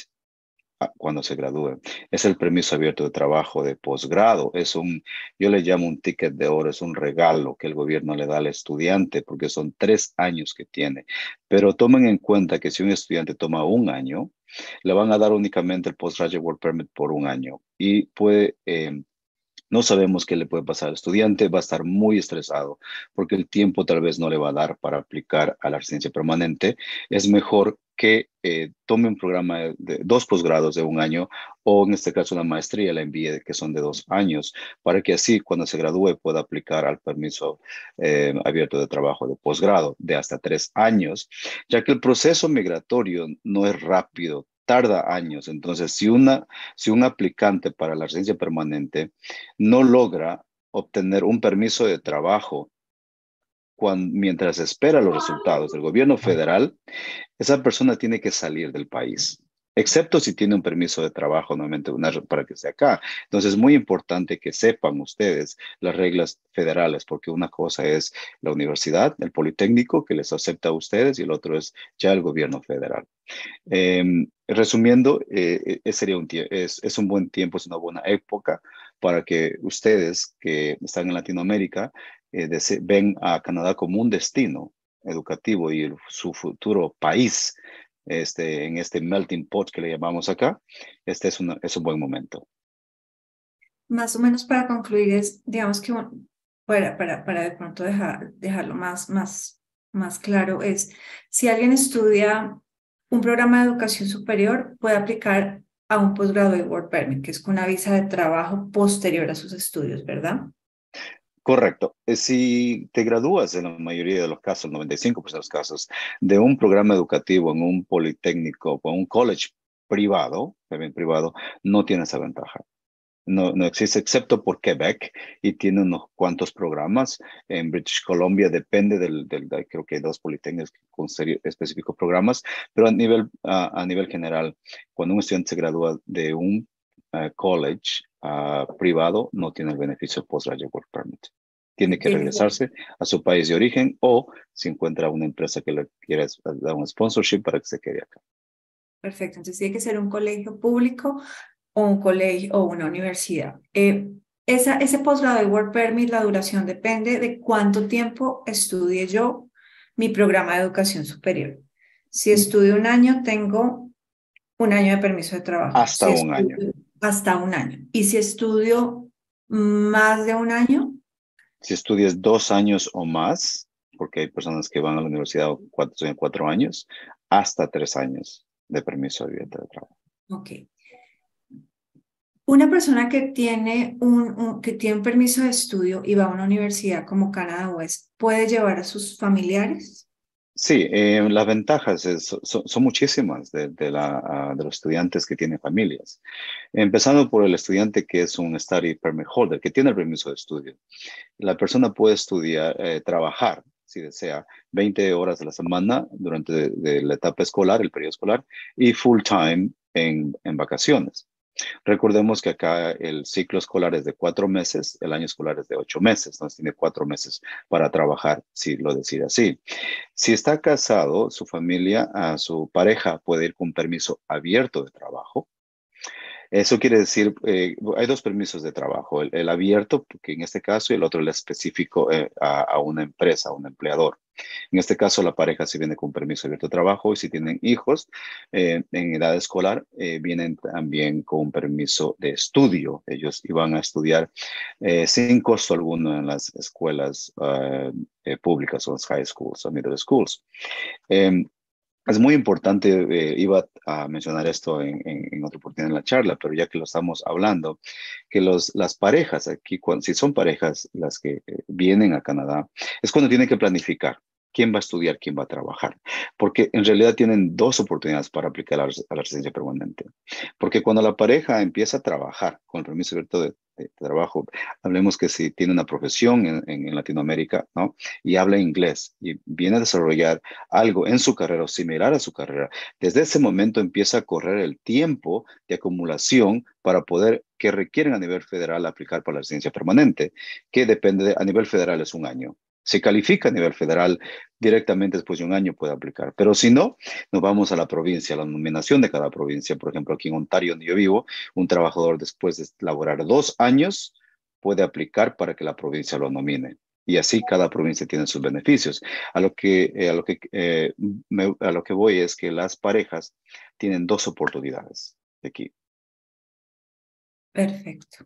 cuando se gradúe. Es el permiso abierto de trabajo de posgrado. Es un, yo le llamo un ticket de oro, es un regalo que el gobierno le da al estudiante porque son tres años que tiene. Pero tomen en cuenta que si un estudiante toma un año, le van a dar únicamente el Postgraduate Work Permit por un año y puede... Eh, no sabemos qué le puede pasar al estudiante, va a estar muy estresado porque el tiempo tal vez no le va a dar para aplicar a la residencia permanente. Es mejor que eh, tome un programa de, de dos posgrados de un año o en este caso una maestría, la envíe que son de dos años para que así cuando se gradúe pueda aplicar al permiso eh, abierto de trabajo de posgrado de hasta tres años, ya que el proceso migratorio no es rápido, tarda años. Entonces, si, una, si un aplicante para la residencia permanente no logra obtener un permiso de trabajo cuando, mientras espera los resultados del gobierno federal, esa persona tiene que salir del país, excepto si tiene un permiso de trabajo, nuevamente una, para que esté acá. Entonces es muy importante que sepan ustedes las reglas federales, porque una cosa es la universidad, el Politécnico, que les acepta a ustedes, y el otro es ya el gobierno federal. Eh, resumiendo, eh, sería un es, es un buen tiempo, es una buena época para que ustedes que están en Latinoamérica eh, ven a Canadá como un destino educativo y el, su futuro país este, en este melting pot que le llamamos acá. Este es, una, es un buen momento. Más o menos para concluir es, digamos que para, para, para de pronto dejar, dejarlo más, más, más claro, es si alguien estudia un programa de educación superior, puede aplicar a un posgrado de Work Permit, que es con una visa de trabajo posterior a sus estudios, ¿verdad? Correcto. Si te gradúas en la mayoría de los casos, el noventa y cinco por ciento de los casos, de un programa educativo en un politécnico o un college privado, también privado, no tiene esa ventaja. No, no existe excepto por Quebec y tiene unos cuantos programas. En British Columbia depende del, del, del creo que hay dos politécnicos con específicos programas, pero a nivel, uh, a nivel general, cuando un estudiante se gradúa de un uh, college uh, privado, no tiene el beneficio Postgraduate Work Permit. Tiene que regresarse a su país de origen o si encuentra una empresa que le quiera dar un sponsorship para que se quede acá. Perfecto, entonces tiene que ser un colegio público o un colegio o una universidad. Eh, esa, ese posgrado de Work Permit, la duración depende de cuánto tiempo estudie yo mi programa de educación superior. Si estudio un año, tengo un año de permiso de trabajo. Hasta si un estudio, año. Hasta un año. Y si estudio más de un año. Si estudias dos años o más, porque hay personas que van a la universidad cuatro, cuatro años, hasta tres años de permiso abierto de trabajo. Ok. Una persona que tiene un, un, que tiene un permiso de estudio y va a una universidad como Canadá West, ¿puede llevar a sus familiares? Sí, eh, las ventajas es, son, son muchísimas de, de, la, uh, de los estudiantes que tienen familias. Empezando por el estudiante que es un study permit holder, que tiene el permiso de estudio. La persona puede estudiar, eh, trabajar, si desea, veinte horas a la semana durante de, de la etapa escolar, el periodo escolar, y full time en, en vacaciones. Recordemos que acá el ciclo escolar es de cuatro meses, el año escolar es de ocho meses, entonces tiene cuatro meses para trabajar, si lo decide así. Si está casado, su familia, a su pareja puede ir con permiso abierto de trabajo. Eso quiere decir, eh, hay dos permisos de trabajo, el, el abierto, que en este caso, y el otro el específico eh, a, a una empresa, a un empleador. En este caso, la pareja se viene con permiso abierto de trabajo y si tienen hijos eh, en edad escolar, eh, vienen también con un permiso de estudio. Ellos iban a estudiar eh, sin costo alguno en las escuelas uh, eh, públicas o las high schools o middle schools. Eh, Es muy importante, eh, iba a mencionar esto en, en, en otra oportunidad en la charla, pero ya que lo estamos hablando, que los, las parejas aquí, cuando, si son parejas las que eh, vienen a Canadá, es cuando tienen que planificar quién va a estudiar, quién va a trabajar, porque en realidad tienen dos oportunidades para aplicar a la, a la residencia permanente. Porque cuando la pareja empieza a trabajar con el permiso abierto de, de, de trabajo, hablemos que si tiene una profesión en, en, en Latinoamérica, ¿no? Y habla inglés y viene a desarrollar algo en su carrera o similar a su carrera, desde ese momento empieza a correr el tiempo de acumulación para poder, que requieren a nivel federal aplicar para la residencia permanente, que depende, de, a nivel federal es un año. Se califica a nivel federal, directamente después de un año puede aplicar. Pero si no, nos vamos a la provincia, a la nominación de cada provincia. Por ejemplo, aquí en Ontario, donde yo vivo, un trabajador después de laborar dos años puede aplicar para que la provincia lo nomine. Y así cada provincia tiene sus beneficios. A lo que, eh, a lo que, eh, me, a lo que voy es que las parejas tienen dos oportunidades aquí. Perfecto.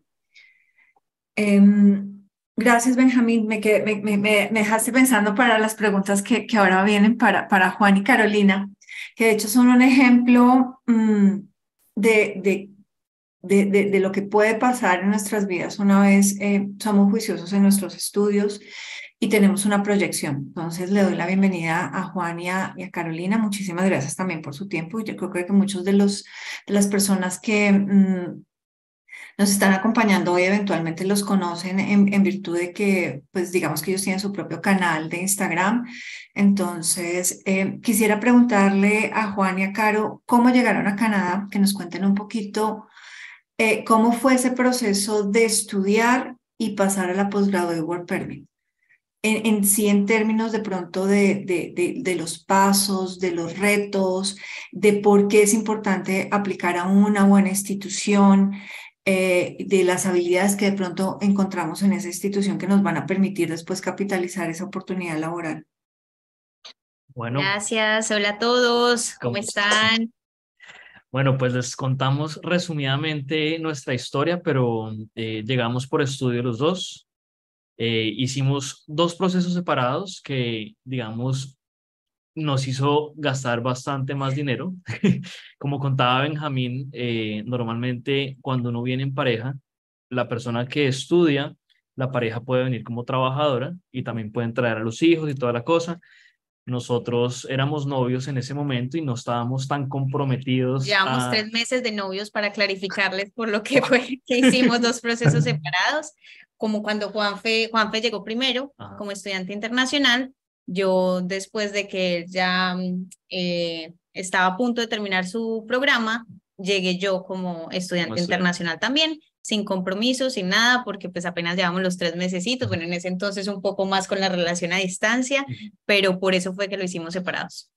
Um, gracias, Benjamín. Me, quedé, me, me, me dejaste pensando para las preguntas que, que ahora vienen para, para Juan y Carolina, que de hecho son un ejemplo um, de, de, de, de, de lo que puede pasar en nuestras vidas una vez eh, somos juiciosos en nuestros estudios y tenemos una proyección. Entonces le doy la bienvenida a Juan y a, y a Carolina. Muchísimas gracias también por su tiempo. Yo creo que muchos de, los, de las personas que... Um, nos están acompañando hoy, eventualmente los conocen en, en virtud de que, pues digamos que ellos tienen su propio canal de Instagram. Entonces, eh, quisiera preguntarle a Juan y a Caro cómo llegaron a Canadá, que nos cuenten un poquito eh, cómo fue ese proceso de estudiar y pasar a la Postgraduate Work Permit. En, en sí, en términos de pronto de, de, de, de los pasos, de los retos, de por qué es importante aplicar a una buena institución, eh, de las habilidades que de pronto encontramos en esa institución que nos van a permitir después capitalizar esa oportunidad laboral. Bueno, Gracias, hola a todos, ¿cómo ¿cómo están? bueno, pues les contamos resumidamente nuestra historia, pero eh, llegamos por estudio los dos. Eh, hicimos dos procesos separados que, digamos, nos hizo gastar bastante más dinero. Como contaba Benjamín, eh, normalmente cuando uno viene en pareja, la persona que estudia, la pareja puede venir como trabajadora y también pueden traer a los hijos y toda la cosa. Nosotros éramos novios en ese momento y no estábamos tan comprometidos Llevamos a... tres meses de novios para clarificarles por lo que fue que hicimos dos procesos separados, como cuando Juanfe, Juanfe llegó primero Ajá. como estudiante internacional, yo después de que él ya mm, eh, estaba a punto de terminar su programa, llegué yo como estudiante Como estudiante. internacional también, sin compromiso, sin nada, porque pues apenas llevamos los tres mesecitos, bueno, en ese entonces un poco más con la relación a distancia, pero por eso fue que lo hicimos separados.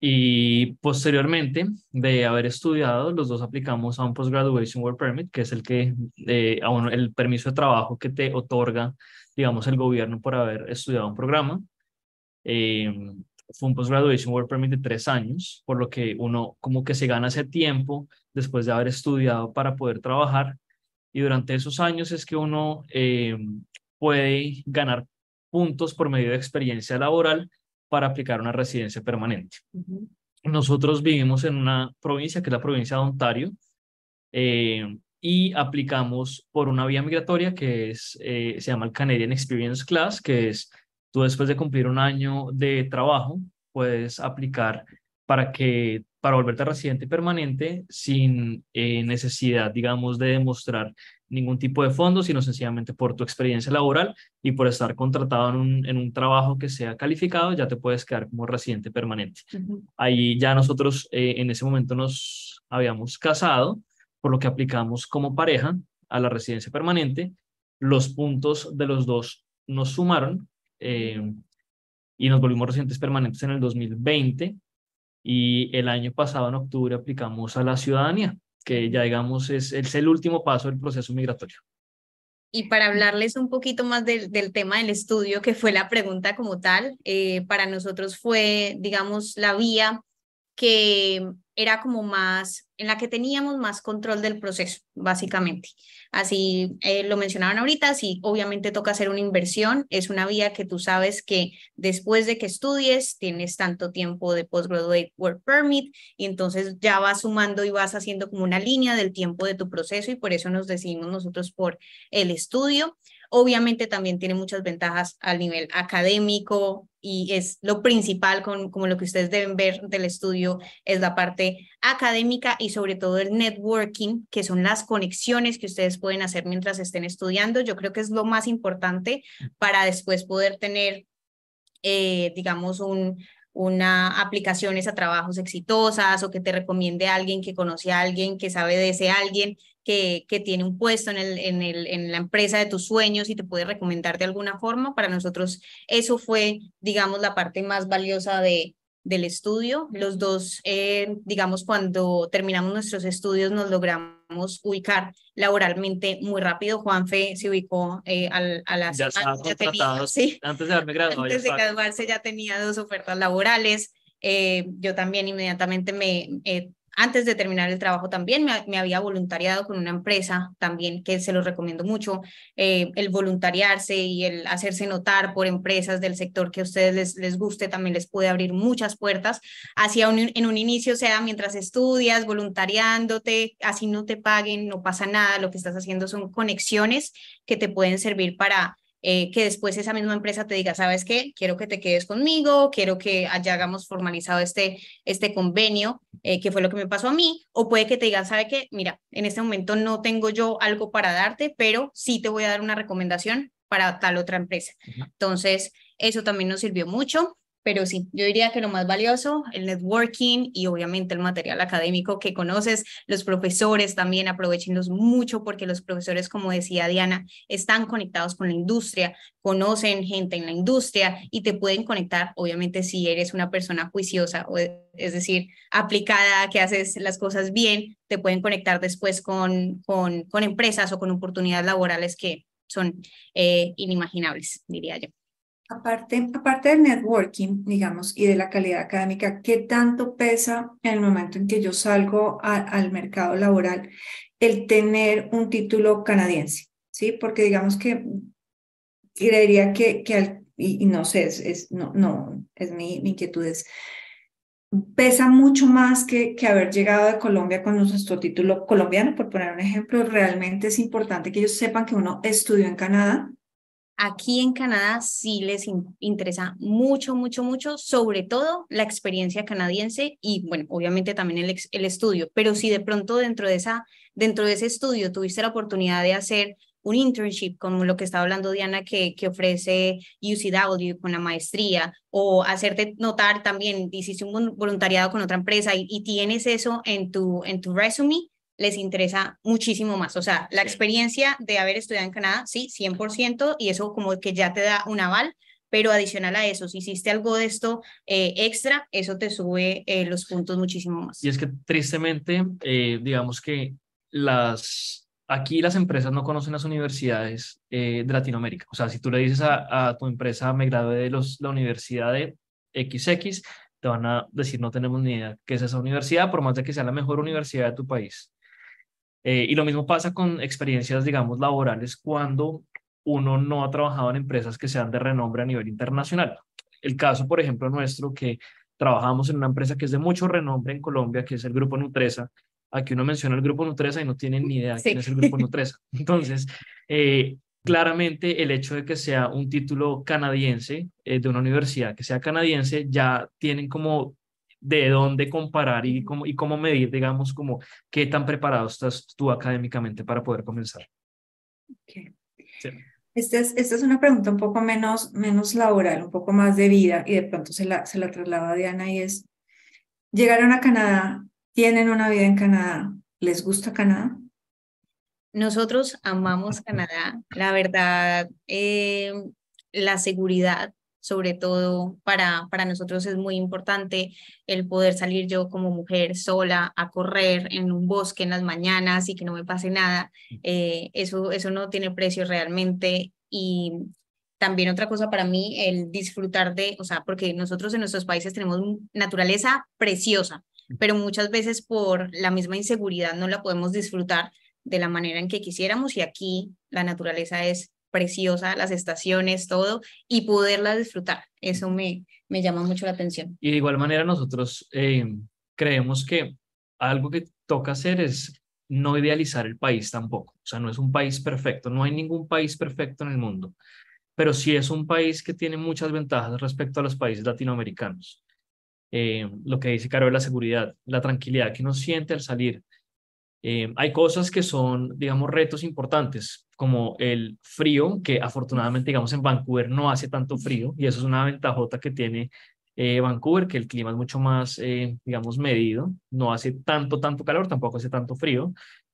Y posteriormente de haber estudiado, los dos aplicamos a un Post-Graduation Work Permit, que es el que, eh, a uno- el permiso de trabajo que te otorga, digamos, el gobierno por haber estudiado un programa. Eh, Fue un Post-Graduation Work Permit de tres años, por lo que uno como que se gana ese tiempo después de haber estudiado para poder trabajar. Y durante esos años es que uno eh, puede ganar puntos por medio de experiencia laboral para aplicar una residencia permanente. Uh-huh. Nosotros vivimos en una provincia que es la provincia de Ontario eh, y aplicamos por una vía migratoria que es, eh, se llama el Canadian Experience Class, que es tú después de cumplir un año de trabajo puedes aplicar para que para volverte residente permanente sin eh, necesidad, digamos, de demostrar ningún tipo de fondos, sino sencillamente por tu experiencia laboral y por estar contratado en un, en un trabajo que sea calificado, ya te puedes quedar como residente permanente. Uh-huh. Ahí ya nosotros eh, en ese momento nos habíamos casado, por lo que aplicamos como pareja a la residencia permanente. Los puntos de los dos nos sumaron eh, y nos volvimos residentes permanentes en el dos mil veinte y el año pasado en octubre aplicamos a la ciudadanía, que ya digamos es, es el último paso del proceso migratorio. Y para hablarles un poquito más del, del tema del estudio, que fue la pregunta como tal, eh, para nosotros fue, digamos, la vía que era como más, en la que teníamos más control del proceso, básicamente. Así eh, lo mencionaban ahorita, sí, obviamente toca hacer una inversión, es una vía que tú sabes que después de que estudies tienes tanto tiempo de Postgraduate Work Permit y entonces ya vas sumando y vas haciendo como una línea del tiempo de tu proceso y por eso nos decidimos nosotros por el estudio. Obviamente también tiene muchas ventajas al nivel académico y es lo principal con, como lo que ustedes deben ver del estudio es la parte académica y sobre todo el networking, que son las conexiones que ustedes pueden hacer mientras estén estudiando. Yo creo que es lo más importante para después poder tener, eh, digamos, un, una aplicaciones a trabajos exitosas o que te recomiende a alguien que conoce a alguien, que sabe de ese alguien, que, que tiene un puesto en, el, en, el, en la empresa de tus sueños y te puede recomendar de alguna forma. Para nosotros eso fue, digamos, la parte más valiosa de, del estudio. Los dos, eh, digamos, cuando terminamos nuestros estudios nos logramos ubicar laboralmente muy rápido. Juanfe se ubicó eh, al, a la Ya semana, estaba ya tenía, contratado, sí, antes de haberme graduado. antes de graduarse ya tenía dos ofertas laborales. Eh, yo también inmediatamente me, eh, antes de terminar el trabajo también me, me había voluntariado con una empresa también que se los recomiendo mucho. Eh, el voluntariarse y el hacerse notar por empresas del sector que a ustedes les, les guste también les puede abrir muchas puertas. Hacia un, en un inicio, sea mientras estudias, voluntariándote, así no te paguen, no pasa nada. Lo que estás haciendo son conexiones que te pueden servir para eh, que después esa misma empresa te diga, ¿sabes qué? Quiero que te quedes conmigo, quiero que ya hayamos formalizado este, este convenio, eh, que fue lo que me pasó a mí, o puede que te digan, ¿sabe qué? Mira, en este momento no tengo yo algo para darte, pero sí te voy a dar una recomendación para tal otra empresa. Entonces, eso también nos sirvió mucho. Pero sí, yo diría que lo más valioso, el networking y obviamente el material académico que conoces, los profesores también, aprovechenlos mucho porque los profesores, como decía Diana, están conectados con la industria, conocen gente en la industria y te pueden conectar, obviamente si eres una persona juiciosa, o es decir, aplicada, que haces las cosas bien, te pueden conectar después con, con, con empresas o con oportunidades laborales que son eh, inimaginables, diría yo. Aparte, aparte del networking, digamos, y de la calidad académica, ¿qué tanto pesa en el momento en que yo salgo a, al mercado laboral el tener un título canadiense? ¿Sí? Porque digamos que creería que, que al, y, y no sé, es, es, no, no, es mi, mi inquietud, es, pesa mucho más que, que haber llegado de Colombia con nuestro título colombiano, por poner un ejemplo. Realmente es importante que ellos sepan que uno estudió en Canadá. Aquí en Canadá sí les in interesa mucho, mucho, mucho, sobre todo la experiencia canadiense y, bueno, obviamente también el, el estudio, pero si de pronto dentro de, esa, dentro de ese estudio tuviste la oportunidad de hacer un internship, como lo que estaba hablando Diana, que, que ofrece U C W con la maestría, o hacerte notar también, hiciste un voluntariado con otra empresa y, y tienes eso en tu, en tu resume, les interesa muchísimo más. O sea, la experiencia de haber estudiado en Canadá, sí, cien por ciento, y eso como que ya te da un aval, pero adicional a eso, si hiciste algo de esto eh, extra, eso te sube eh, los puntos muchísimo más. Y es que tristemente, eh, digamos que las, aquí las empresas no conocen las universidades eh, de Latinoamérica. O sea, si tú le dices a, a tu empresa, me gradué de los, la universidad de equis equis, te van a decir, no tenemos ni idea qué es esa universidad, por más de que sea la mejor universidad de tu país. Eh, y lo mismo pasa con experiencias, digamos, laborales cuando uno no ha trabajado en empresas que sean de renombre a nivel internacional. El caso, por ejemplo, nuestro, que trabajamos en una empresa que es de mucho renombre en Colombia, que es el Grupo Nutresa. Aquí uno menciona el Grupo Nutresa y no tienen ni idea Sí. quién es el Grupo Nutresa. Entonces, eh, claramente el hecho de que sea un título canadiense, eh, de una universidad que sea canadiense, ya tienen como de dónde comparar y cómo, y cómo medir, digamos, como qué tan preparado estás tú académicamente para poder comenzar. Okay. Sí. Esta es, esta es una pregunta un poco menos, menos laboral, un poco más de vida, y de pronto se la, se la traslado a Diana, y es, llegaron a Canadá, tienen una vida en Canadá, ¿les gusta Canadá? Nosotros amamos Canadá, la verdad, eh, la seguridad, sobre todo para, para nosotros es muy importante el poder salir yo como mujer sola a correr en un bosque en las mañanas y que no me pase nada. Eh, eso, eso no tiene precio realmente. Y también otra cosa para mí, el disfrutar de, o sea, porque nosotros en nuestros países tenemos naturaleza preciosa, pero muchas veces por la misma inseguridad no la podemos disfrutar de la manera en que quisiéramos, y aquí la naturaleza es preciosa, las estaciones, todo, y poderla disfrutar, eso me, me llama mucho la atención. Y de igual manera nosotros eh, creemos que algo que toca hacer es no idealizar el país tampoco. O sea, no es un país perfecto, no hay ningún país perfecto en el mundo, pero sí es un país que tiene muchas ventajas respecto a los países latinoamericanos. Eh, lo que dice Caro, la seguridad, la tranquilidad que uno siente al salir. Eh, hay cosas que son, digamos, retos importantes, como el frío, que afortunadamente, digamos, en Vancouver no hace tanto frío, y eso es una ventajota que tiene eh, Vancouver, que el clima es mucho más, eh, digamos, medido, no hace tanto, tanto calor, tampoco hace tanto frío,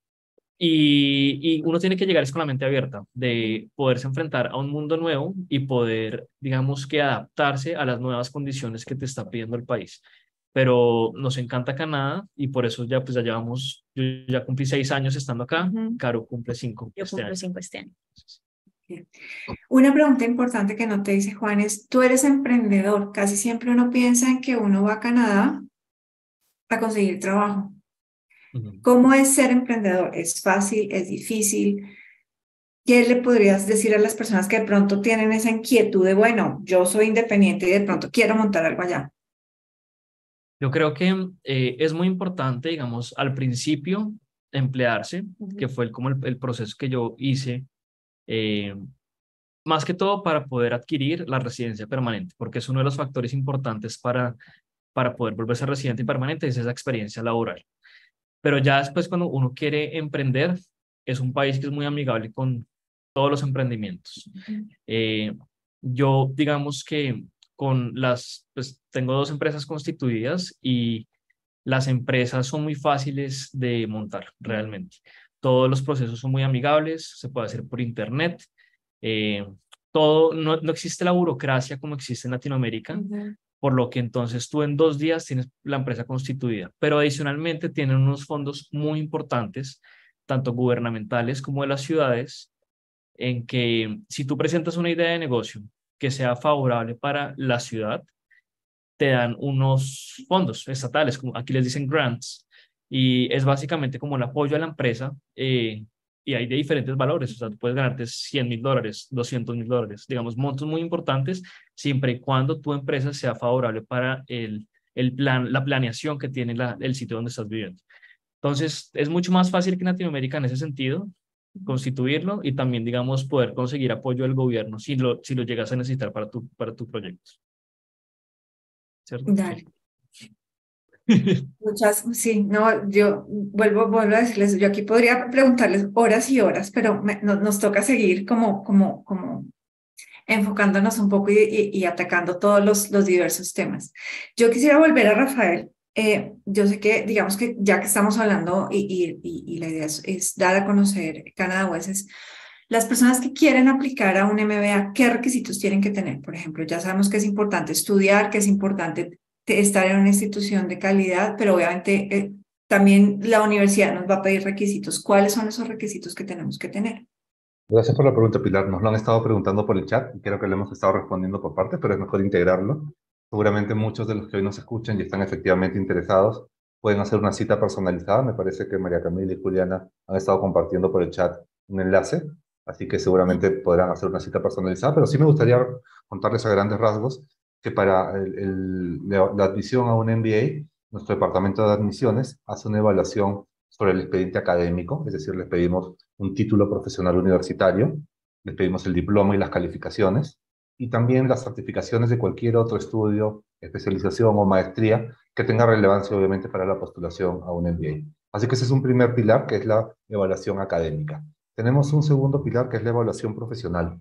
y, y uno tiene que llegar es con la mente abierta, de poderse enfrentar a un mundo nuevo y poder, digamos, que adaptarse a las nuevas condiciones que te está pidiendo el país. Pero nos encanta Canadá y por eso ya, pues ya llevamos, yo ya cumplí seis años estando acá, Uh-huh. Caro cumple cinco. Yo este cumplo año. cinco este año. Una pregunta importante que no te dice Juan es, tú eres emprendedor, casi siempre uno piensa en que uno va a Canadá a conseguir trabajo. Uh-huh. ¿Cómo es ser emprendedor? ¿Es fácil? ¿Es difícil? ¿Qué le podrías decir a las personas que de pronto tienen esa inquietud de, bueno, yo soy independiente y de pronto quiero montar algo allá? Yo creo que eh, es muy importante, digamos, al principio emplearse, Uh-huh. que fue el, como el, el proceso que yo hice. Eh, más que todo para poder adquirir la residencia permanente, porque es uno de los factores importantes para, para poder volverse residente y permanente, es esa experiencia laboral. Pero ya después cuando uno quiere emprender, es un país que es muy amigable con todos los emprendimientos. Eh, yo digamos que con las, pues tengo dos empresas constituidas y las empresas son muy fáciles de montar realmente. Todos los procesos son muy amigables, se puede hacer por internet. Eh, todo, no, no existe la burocracia como existe en Latinoamérica, Ujú. por lo que entonces tú en dos días tienes la empresa constituida. Pero adicionalmente tienen unos fondos muy importantes, tanto gubernamentales como de las ciudades, en que si tú presentas una idea de negocio que sea favorable para la ciudad, te dan unos fondos estatales, como aquí les dicen grants, y es básicamente como el apoyo a la empresa, eh, y hay de diferentes valores, o sea, tú puedes ganarte cien mil dólares, doscientos mil dólares, digamos, montos muy importantes, siempre y cuando tu empresa sea favorable para el, el plan, la planeación que tiene la, el sitio donde estás viviendo. Entonces, es mucho más fácil que en Latinoamérica en ese sentido, constituirlo y también, digamos, poder conseguir apoyo del gobierno si lo, si lo llegas a necesitar para tu, para tu proyecto. ¿Cierto? Dale. Muchas, sí, no, yo vuelvo, vuelvo a decirles, yo aquí podría preguntarles horas y horas, pero me- no- nos toca seguir como, como, como enfocándonos un poco y, y- y atacando todos los, los diversos temas. Yo quisiera volver a Rafael. Eh, yo sé que, digamos que ya que estamos hablando y, y, y- y la idea es, es dar a conocer Canadá Oasis, las personas que quieren aplicar a un M B A, ¿qué requisitos tienen que tener? Por ejemplo, ya sabemos que es importante estudiar, que es importante te- estar en una institución de calidad, pero obviamente eh, también la universidad nos va a pedir requisitos. ¿Cuáles son esos requisitos que tenemos que tener? Gracias por la pregunta, Pilar. Nos lo han estado preguntando por el chat y creo que le hemos estado respondiendo por parte, pero es mejor integrarlo. Seguramente muchos de los que hoy nos escuchan y están efectivamente interesados pueden hacer una cita personalizada. Me parece que María Camila y Juliana han estado compartiendo por el chat un enlace, así que seguramente podrán hacer una cita personalizada, pero sí me gustaría contarles a grandes rasgos que para el- el- la la admisión a un M B A, nuestro departamento de admisiones hace una evaluación sobre el expediente académico, es decir, les pedimos un título profesional universitario, les pedimos el diploma y las calificaciones, y también las certificaciones de cualquier otro estudio, especialización o maestría que tenga relevancia, obviamente, para la postulación a un M B A. Así que ese es un primer pilar, que es la evaluación académica. Tenemos un segundo pilar, que es la evaluación profesional.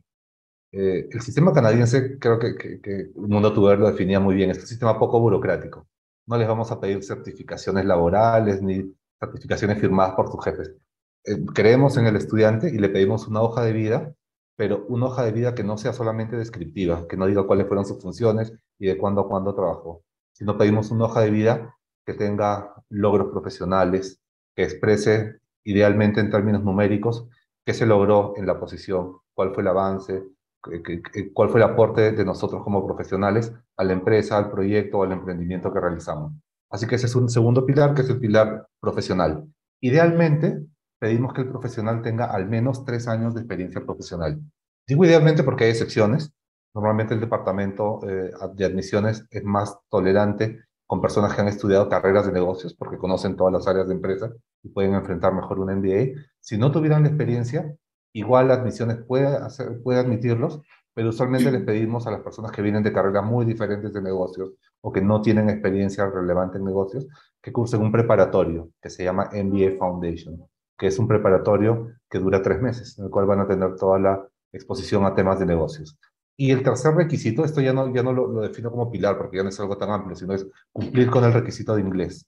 Eh, el sistema canadiense, creo que, que, que el Mundo Tuber lo definía muy bien, es un sistema poco burocrático. No les vamos a pedir certificaciones laborales ni certificaciones firmadas por sus jefes. Eh, creemos en el estudiante y le pedimos una hoja de vida, pero una hoja de vida que no sea solamente descriptiva, que no diga cuáles fueron sus funciones y de cuándo a cuándo trabajó, sino pedimos una hoja de vida que tenga logros profesionales, que exprese idealmente en términos numéricos qué se logró en la posición, cuál fue el avance, que- que- cuál fue el aporte de nosotros como profesionales a la empresa, al proyecto o al emprendimiento que realizamos. Así que ese es un segundo pilar, que es el pilar profesional. Idealmente, pedimos que el profesional tenga al menos tres años de experiencia profesional. Digo idealmente porque hay excepciones. Normalmente el departamento eh, de admisiones es más tolerante con personas que han estudiado carreras de negocios porque conocen todas las áreas de empresa y pueden enfrentar mejor un M B A. Si no tuvieran la experiencia, igual admisiones puede, hacer, puede admitirlos, pero usualmente les pedimos a las personas que vienen de carreras muy diferentes de negocios o que no tienen experiencia relevante en negocios, que cursen un preparatorio que se llama M B A Foundation, que es un preparatorio que dura tres meses, en el cual van a tener toda la exposición a temas de negocios. Y el tercer requisito, esto ya no, ya no lo, lo defino como pilar, porque ya no es algo tan amplio, sino es cumplir con el requisito de inglés.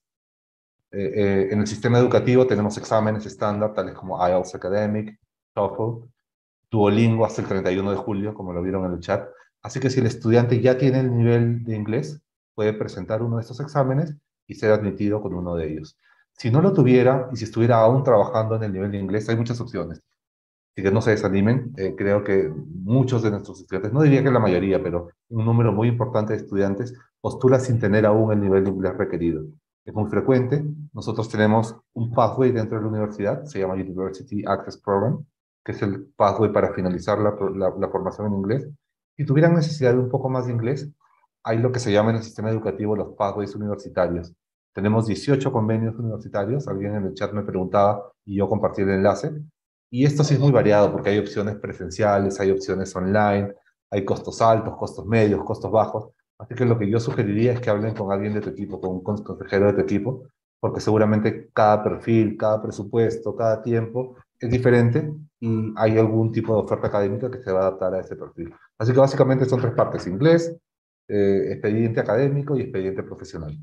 Eh, eh, en el sistema educativo tenemos exámenes estándar, tales como I E L T S Academic, TOEFL, Duolingo hasta el treinta y uno de julio, como lo vieron en el chat. Así que si el estudiante ya tiene el nivel de inglés, puede presentar uno de estos exámenes y ser admitido con uno de ellos. Si no lo tuviera y si estuviera aún trabajando en el nivel de inglés, hay muchas opciones. Así que no se desanimen. Eh, creo que muchos de nuestros estudiantes, no diría que la mayoría, pero un número muy importante de estudiantes postula sin tener aún el nivel de inglés requerido. Es muy frecuente. Nosotros tenemos un pathway dentro de la universidad, se llama University Access Program, que es el pathway para finalizar la, la, la formación en inglés. Si tuvieran necesidad de un poco más de inglés, hay lo que se llama en el sistema educativo los pathways universitarios. Tenemos dieciocho convenios universitarios. Alguien en el chat me preguntaba y yo compartí el enlace. Y esto sí es muy variado porque hay opciones presenciales, hay opciones online, hay costos altos, costos medios, costos bajos. Así que lo que yo sugeriría es que hablen con alguien de tu equipo, con un consejero de tu equipo, porque seguramente cada perfil, cada presupuesto, cada tiempo es diferente y hay algún tipo de oferta académica que se va a adaptar a ese perfil. Así que básicamente son tres partes: inglés, eh, expediente académico y expediente profesional.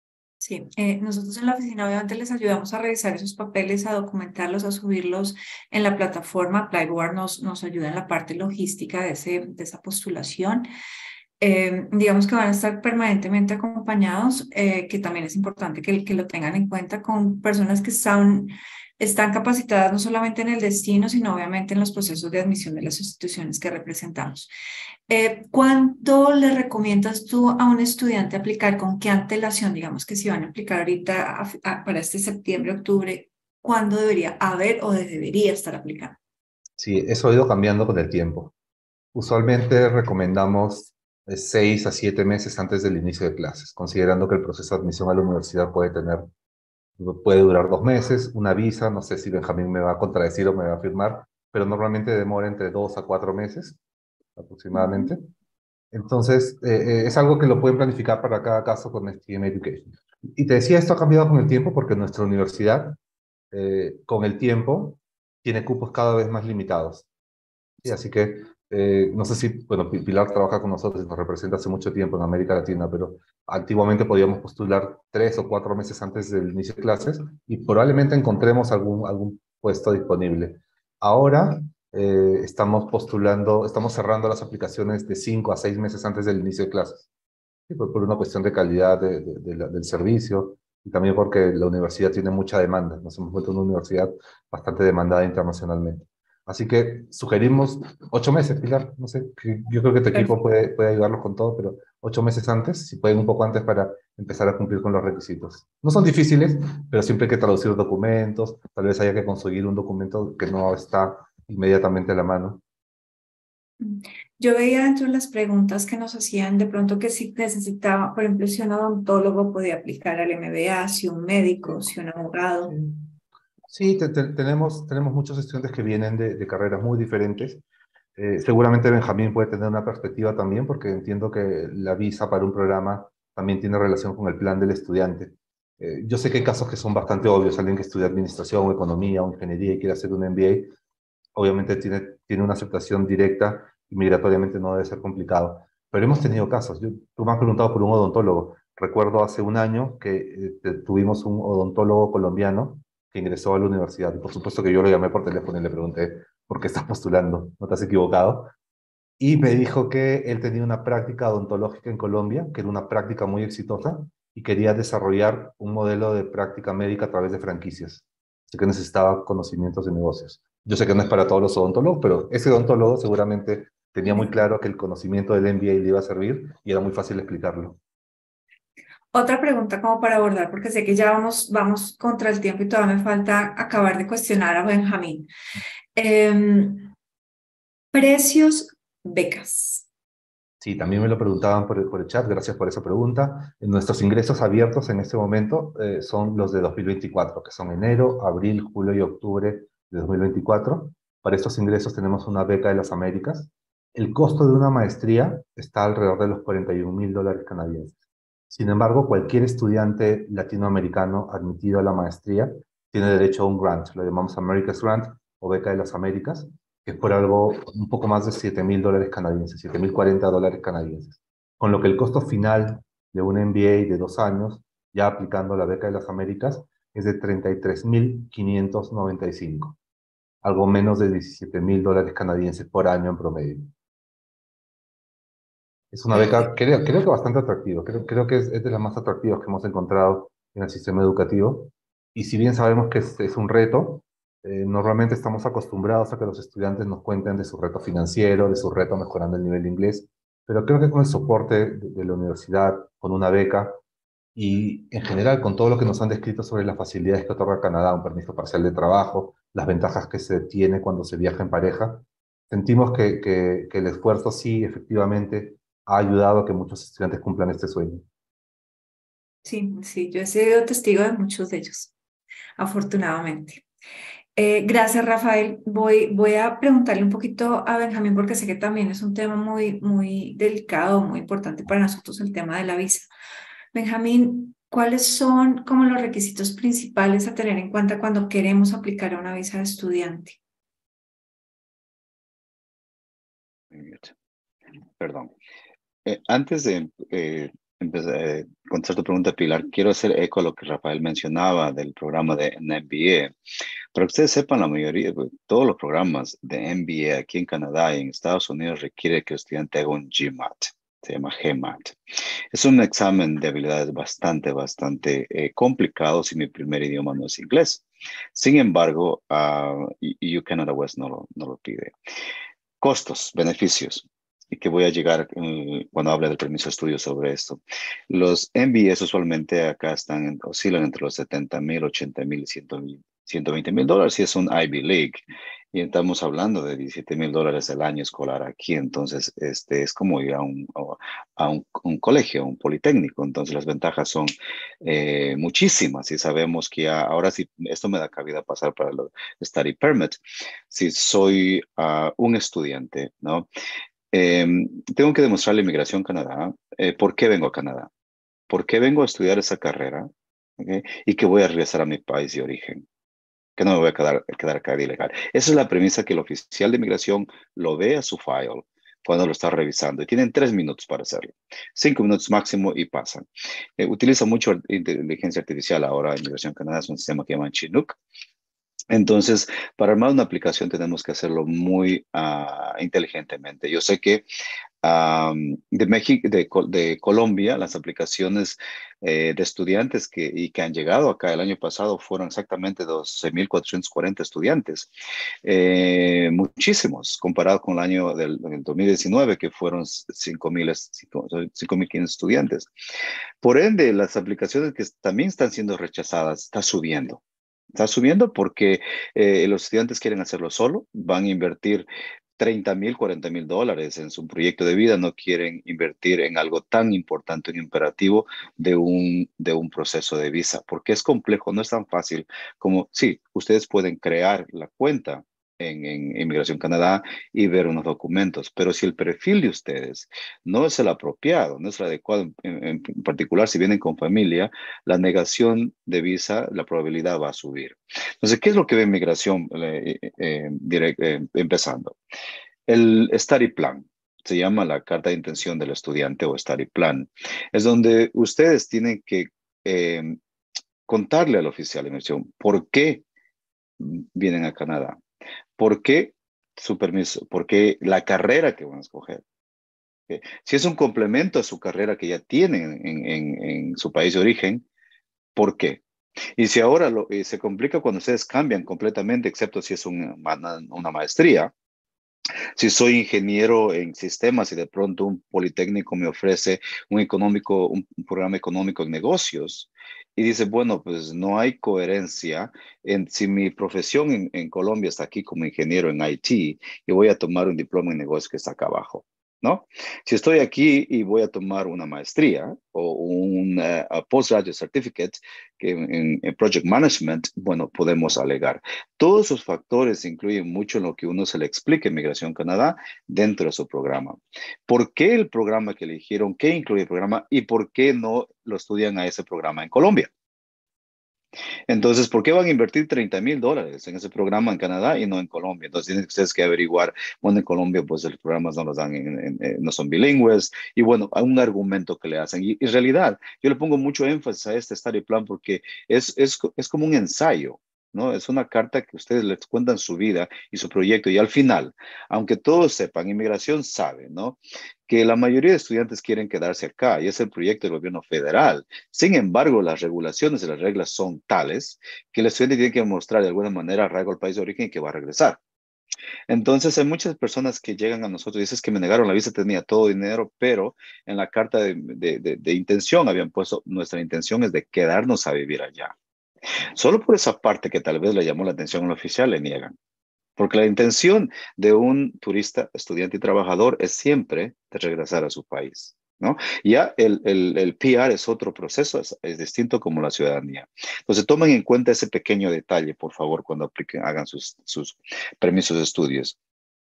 Sí, eh, nosotros en la oficina obviamente les ayudamos a revisar esos papeles, a documentarlos, a subirlos en la plataforma. Applyboard nos, nos ayuda en la parte logística de, ese, de esa postulación. Eh, digamos que van a estar permanentemente acompañados, eh, que también es importante que, que lo tengan en cuenta con personas que están, están capacitadas no solamente en el destino, sino obviamente en los procesos de admisión de las instituciones que representamos. Eh, ¿cuánto le recomiendas tú a un estudiante aplicar? ¿Con qué antelación? Digamos que si van a aplicar ahorita a, a, para este septiembre, octubre, ¿cuándo debería haber o debería estar aplicando? Sí, eso ha ido cambiando con el tiempo. Usualmente recomendamos de seis a siete meses antes del inicio de clases, considerando que el proceso de admisión a la universidad puede tener, puede durar dos meses, una visa, no sé si Benjamín me va a contradecir o me va a afirmar, pero normalmente demora entre dos a cuatro meses aproximadamente. Uh-huh. Entonces, eh, eh, es algo que lo pueden planificar para cada caso con S T M Education. Y te decía, esto ha cambiado con el tiempo porque nuestra universidad, eh, con el tiempo, tiene cupos cada vez más limitados. Sí, así que eh, no sé si, bueno, Pilar trabaja con nosotros y nos representa hace mucho tiempo en América Latina, pero antiguamente podíamos postular tres o cuatro meses antes del inicio de clases y probablemente encontremos algún, algún puesto disponible. Ahora eh, estamos postulando, estamos cerrando las aplicaciones de cinco a seis meses antes del inicio de clases, ¿sí? por, por una cuestión de calidad de, de, de la, del servicio y también porque la universidad tiene mucha demanda. Nos hemos vuelto una universidad bastante demandada internacionalmente. Así que sugerimos ocho meses, Pilar. No sé, que yo creo que tu equipo puede, puede ayudarlos con todo, pero ocho meses antes, si pueden un poco antes para empezar a cumplir con los requisitos. No son difíciles, pero siempre hay que traducir documentos, tal vez haya que conseguir un documento que no está inmediatamente a la mano. Yo veía dentro de las preguntas que nos hacían de pronto que si necesitaba, por ejemplo, si un odontólogo podía aplicar al M B A, si un médico, si un abogado. Sí. Sí, te, te, tenemos, tenemos muchos estudiantes que vienen de, de carreras muy diferentes. Eh, seguramente Benjamín puede tener una perspectiva también, porque entiendo que la visa para un programa también tiene relación con el plan del estudiante. Eh, yo sé que hay casos que son bastante obvios. Alguien que estudia administración o economía o ingeniería y quiere hacer un M B A, obviamente tiene, tiene una aceptación directa y migratoriamente no debe ser complicado. Pero hemos tenido casos. Yo, tú me has preguntado por un odontólogo. Recuerdo hace un año que eh, tuvimos un odontólogo colombiano que ingresó a la universidad. Y por supuesto que yo lo llamé por teléfono y le pregunté, ¿por qué estás postulando? ¿No te has equivocado? Y me dijo que él tenía una práctica odontológica en Colombia, que era una práctica muy exitosa, y quería desarrollar un modelo de práctica médica a través de franquicias. Así que necesitaba conocimientos de negocios. Yo sé que no es para todos los odontólogos, pero ese odontólogo seguramente tenía muy claro que el conocimiento del M B A le iba a servir y era muy fácil explicarlo. Otra pregunta como para abordar, porque sé que ya vamos, vamos contra el tiempo y todavía me falta acabar de cuestionar a Benjamín. Eh, precios, becas. Sí, también me lo preguntaban por el, por el chat, gracias por esa pregunta. Nuestros ingresos abiertos en este momento eh, son los de dos mil veinticuatro, que son enero, abril, julio y octubre de dos mil veinticuatro. Para estos ingresos tenemos una beca de las Américas. El costo de una maestría está alrededor de los cuarenta y un mil dólares canadienses. Sin embargo, cualquier estudiante latinoamericano admitido a la maestría tiene derecho a un grant, lo llamamos America's Grant o beca de las Américas, que es por algo un poco más de siete mil dólares canadienses, siete mil cuarenta dólares canadienses. Con lo que el costo final de un M B A de dos años, ya aplicando la beca de las Américas, es de treinta y tres mil quinientos noventa y cinco, algo menos de diecisiete mil dólares canadienses por año en promedio. Es una beca, creo, creo que bastante atractiva, creo, creo que es, es de las más atractivas que hemos encontrado en el sistema educativo. Y si bien sabemos que es, es un reto, eh, normalmente estamos acostumbrados a que los estudiantes nos cuenten de su reto financiero, de su reto mejorando el nivel de inglés, pero creo que con el soporte de, de la universidad, con una beca y en general con todo lo que nos han descrito sobre las facilidades que otorga Canadá, un permiso parcial de trabajo, las ventajas que se tiene cuando se viaja en pareja, sentimos que, que, que el esfuerzo sí efectivamente ha ayudado a que muchos estudiantes cumplan este sueño. Sí, sí, yo he sido testigo de muchos de ellos, afortunadamente. Eh, gracias, Rafael. Voy, voy a preguntarle un poquito a Benjamín porque sé que también es un tema muy, muy delicado, muy importante para nosotros el tema de la visa. Benjamín, ¿cuáles son como los requisitos principales a tener en cuenta cuando queremos aplicar a una visa de estudiante? Perdón. Eh, antes de eh, empezar a eh, contestar tu pregunta, Pilar, quiero hacer eco a lo que Rafael mencionaba del programa de M B A. Para que ustedes sepan, la mayoría, pues, todos los programas de M B A aquí en Canadá y en Estados Unidos requiere que el estudiante haga un GMAT. Se llama GMAT. Es un examen de habilidades bastante, bastante eh, complicado si mi primer idioma no es inglés. Sin embargo, uh, U Canada West no lo, no lo pide. Costos, beneficios, y que voy a llegar eh, cuando hable del permiso de estudio sobre esto. Los M B As usualmente acá están, en, oscilan entre los setenta mil, ochenta mil y ciento veinte mil dólares si es un Ivy League. Y estamos hablando de diecisiete mil dólares el año escolar aquí. Entonces, este es como ir a un, a un, un colegio, un politécnico. Entonces, las ventajas son eh, muchísimas. Y sabemos que ya, ahora sí, esto me da cabida pasar para el study permit. Si soy uh, un estudiante, ¿no? Eh, tengo que demostrar la inmigración a Canadá. Eh, ¿Por qué vengo a Canadá? ¿Por qué vengo a estudiar esa carrera? ¿Okay? Y que voy a regresar a mi país de origen. Que no me voy a quedar, quedar acá de ilegal. Esa es la premisa que el oficial de inmigración lo ve a su file cuando lo está revisando. Y tienen tres minutos para hacerlo. Cinco minutos máximo y pasan. Eh, utiliza mucho inteligencia artificial ahora. Inmigración Canadá es un sistema que llaman Chinook. Entonces, para armar una aplicación tenemos que hacerlo muy uh, inteligentemente. Yo sé que um, de México, de, de Colombia, las aplicaciones eh, de estudiantes que, y que han llegado acá el año pasado fueron exactamente doce mil cuatrocientos cuarenta estudiantes. Eh, muchísimos, comparado con el año del, del dos mil diecinueve, que fueron cinco mil quinientos estudiantes. Por ende, las aplicaciones que también están siendo rechazadas están subiendo. Está subiendo porque eh, los estudiantes quieren hacerlo solo, van a invertir treinta mil, cuarenta mil dólares en su proyecto de vida, no quieren invertir en algo tan importante, un imperativo de un, de un proceso de visa, porque es complejo, no es tan fácil como, sí, ustedes pueden crear la cuenta en, en Inmigración Canadá y ver unos documentos, pero si el perfil de ustedes no es el apropiado, no es el adecuado, en, en particular si vienen con familia, la negación de visa, la probabilidad va a subir. Entonces, ¿qué es lo que ve Inmigración eh, eh, direct, eh, empezando? El study plan. Se llama la carta de intención del estudiante o study plan. Es donde ustedes tienen que eh, contarle al oficial de inmigración por qué vienen a Canadá. ¿Por qué su permiso? ¿Por qué la carrera que van a escoger? ¿Okay? Si es un complemento a su carrera que ya tienen en, en, en su país de origen, ¿por qué? Y si ahora lo, eh, se complica cuando ustedes cambian completamente, excepto si es una, una maestría. Si soy ingeniero en sistemas y de pronto un politécnico me ofrece un, económico, un, un programa económico en negocios y dice, bueno, pues no hay coherencia en si mi profesión en, en Colombia está aquí como ingeniero en I T y voy a tomar un diploma en negocios que está acá abajo, ¿no? Si estoy aquí y voy a tomar una maestría o un uh, postgraduate certificate que en, en project management, bueno, podemos alegar. Todos esos factores influyen mucho en lo que uno se le explique en Migración Canadá dentro de su programa. ¿Por qué el programa que eligieron? ¿Qué incluye el programa? ¿Y por qué no lo estudian a ese programa en Colombia? Entonces, ¿por qué van a invertir treinta mil dólares en ese programa en Canadá y no en Colombia? Entonces, tienen ustedes que averiguar, bueno, en Colombia, pues los programas no los dan, en, en, en, no son bilingües, y bueno, hay un argumento que le hacen. Y en realidad, yo le pongo mucho énfasis a este study plan porque es, es, es como un ensayo, ¿no? Es una carta que ustedes les cuentan su vida y su proyecto, y al final, aunque todos sepan, inmigración sabe, ¿no? Que la mayoría de estudiantes quieren quedarse acá y es el proyecto del gobierno federal. Sin embargo, las regulaciones y las reglas son tales que el estudiante tiene que mostrar de alguna manera arraigo al país de origen y que va a regresar. Entonces, hay muchas personas que llegan a nosotros y dicen que me negaron la visa, tenía todo dinero, pero en la carta de, de, de, de intención habían puesto, nuestra intención es de quedarnos a vivir allá. Solo por esa parte que tal vez le llamó la atención al oficial, le niegan. Porque la intención de un turista, estudiante y trabajador es siempre de regresar a su país. ¿no? Ya el, el, el P R es otro proceso, es, es distinto como la ciudadanía. Entonces, tomen en cuenta ese pequeño detalle, por favor, cuando apliquen, hagan sus, sus permisos de estudios.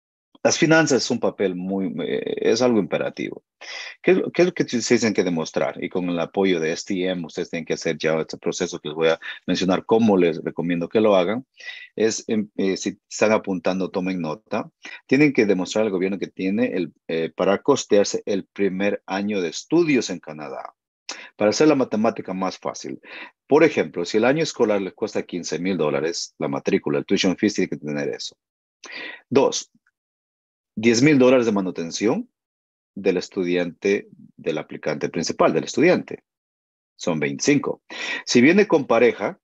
Las finanzas es un papel muy, eh, es algo imperativo. ¿Qué, es lo- qué es lo que ustedes tienen que demostrar? Y con el apoyo de S T M, ustedes tienen que hacer ya este proceso que les voy a mencionar cómo les recomiendo que lo hagan. Es, em, eh, si están apuntando, tomen nota. Tienen que demostrar al gobierno que tiene el, eh, para costearse el primer año de estudios en Canadá. Para hacer la matemática más fácil. Por ejemplo, si el año escolar les cuesta quince mil dólares, la matrícula, el tuition fees tiene que tener eso. Dos, diez mil dólares de manutención del estudiante, del aplicante principal, del estudiante. Son veinticinco. Si viene con pareja,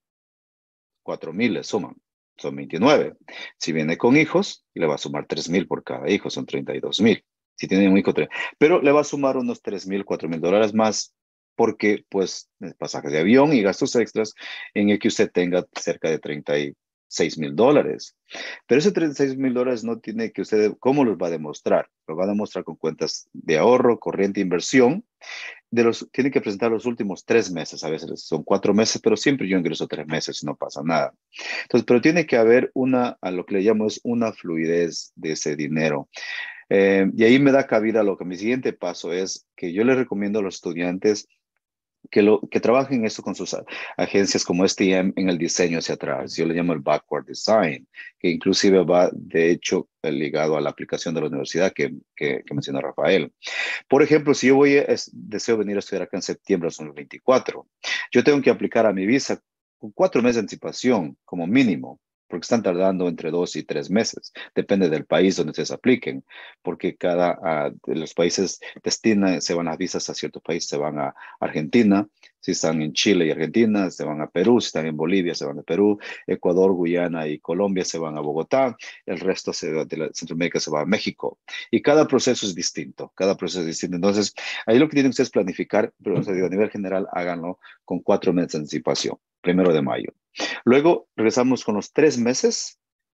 cuatro mil le suman, son veintinueve. Si viene con hijos, le va a sumar tres mil por cada hijo, son treinta y dos mil. Si tiene un hijo, pero le va a sumar unos tres mil, cuatro mil dólares más porque, pues, pasajes de avión y gastos extras en el que usted tenga cerca de treinta y seis mil dólares. Pero ese treinta y seis mil dólares no tiene que usted, ¿cómo los va a demostrar? Lo va a demostrar con cuentas de ahorro, corriente, inversión. De los, tiene que presentar los últimos tres meses, a veces son cuatro meses, pero siempre yo ingreso tres meses y no pasa nada. Entonces, pero tiene que haber una, a lo que le llamo es una fluidez de ese dinero. Eh, y ahí me da cabida lo que mi siguiente paso es que yo le recomiendo a los estudiantes que, lo, que trabajen esto con sus agencias como S T M en el diseño hacia atrás. Yo le llamo el backward design, que inclusive va, de hecho, ligado a la aplicación de la universidad que, que, que mencionó Rafael. Por ejemplo, si yo voy a, es, deseo venir a estudiar acá en septiembre de dos mil veinticuatro, yo tengo que aplicar a mi visa con cuatro meses de anticipación como mínimo, porque están tardando entre dos y tres meses. Depende del país donde ustedes apliquen, porque cada uh, de los países destinan, se van a visas a ciertos países, se van a Argentina, si están en Chile y Argentina, se van a Perú, si están en Bolivia, se van a Perú, Ecuador, Guyana y Colombia se van a Bogotá, el resto se, de la Centroamérica se va a México. Y cada proceso es distinto, cada proceso es distinto. Entonces, ahí lo que tienen ustedes es planificar, pero o sea, digo, a nivel general, háganlo con cuatro meses de anticipación, primero de mayo. Luego regresamos con los tres meses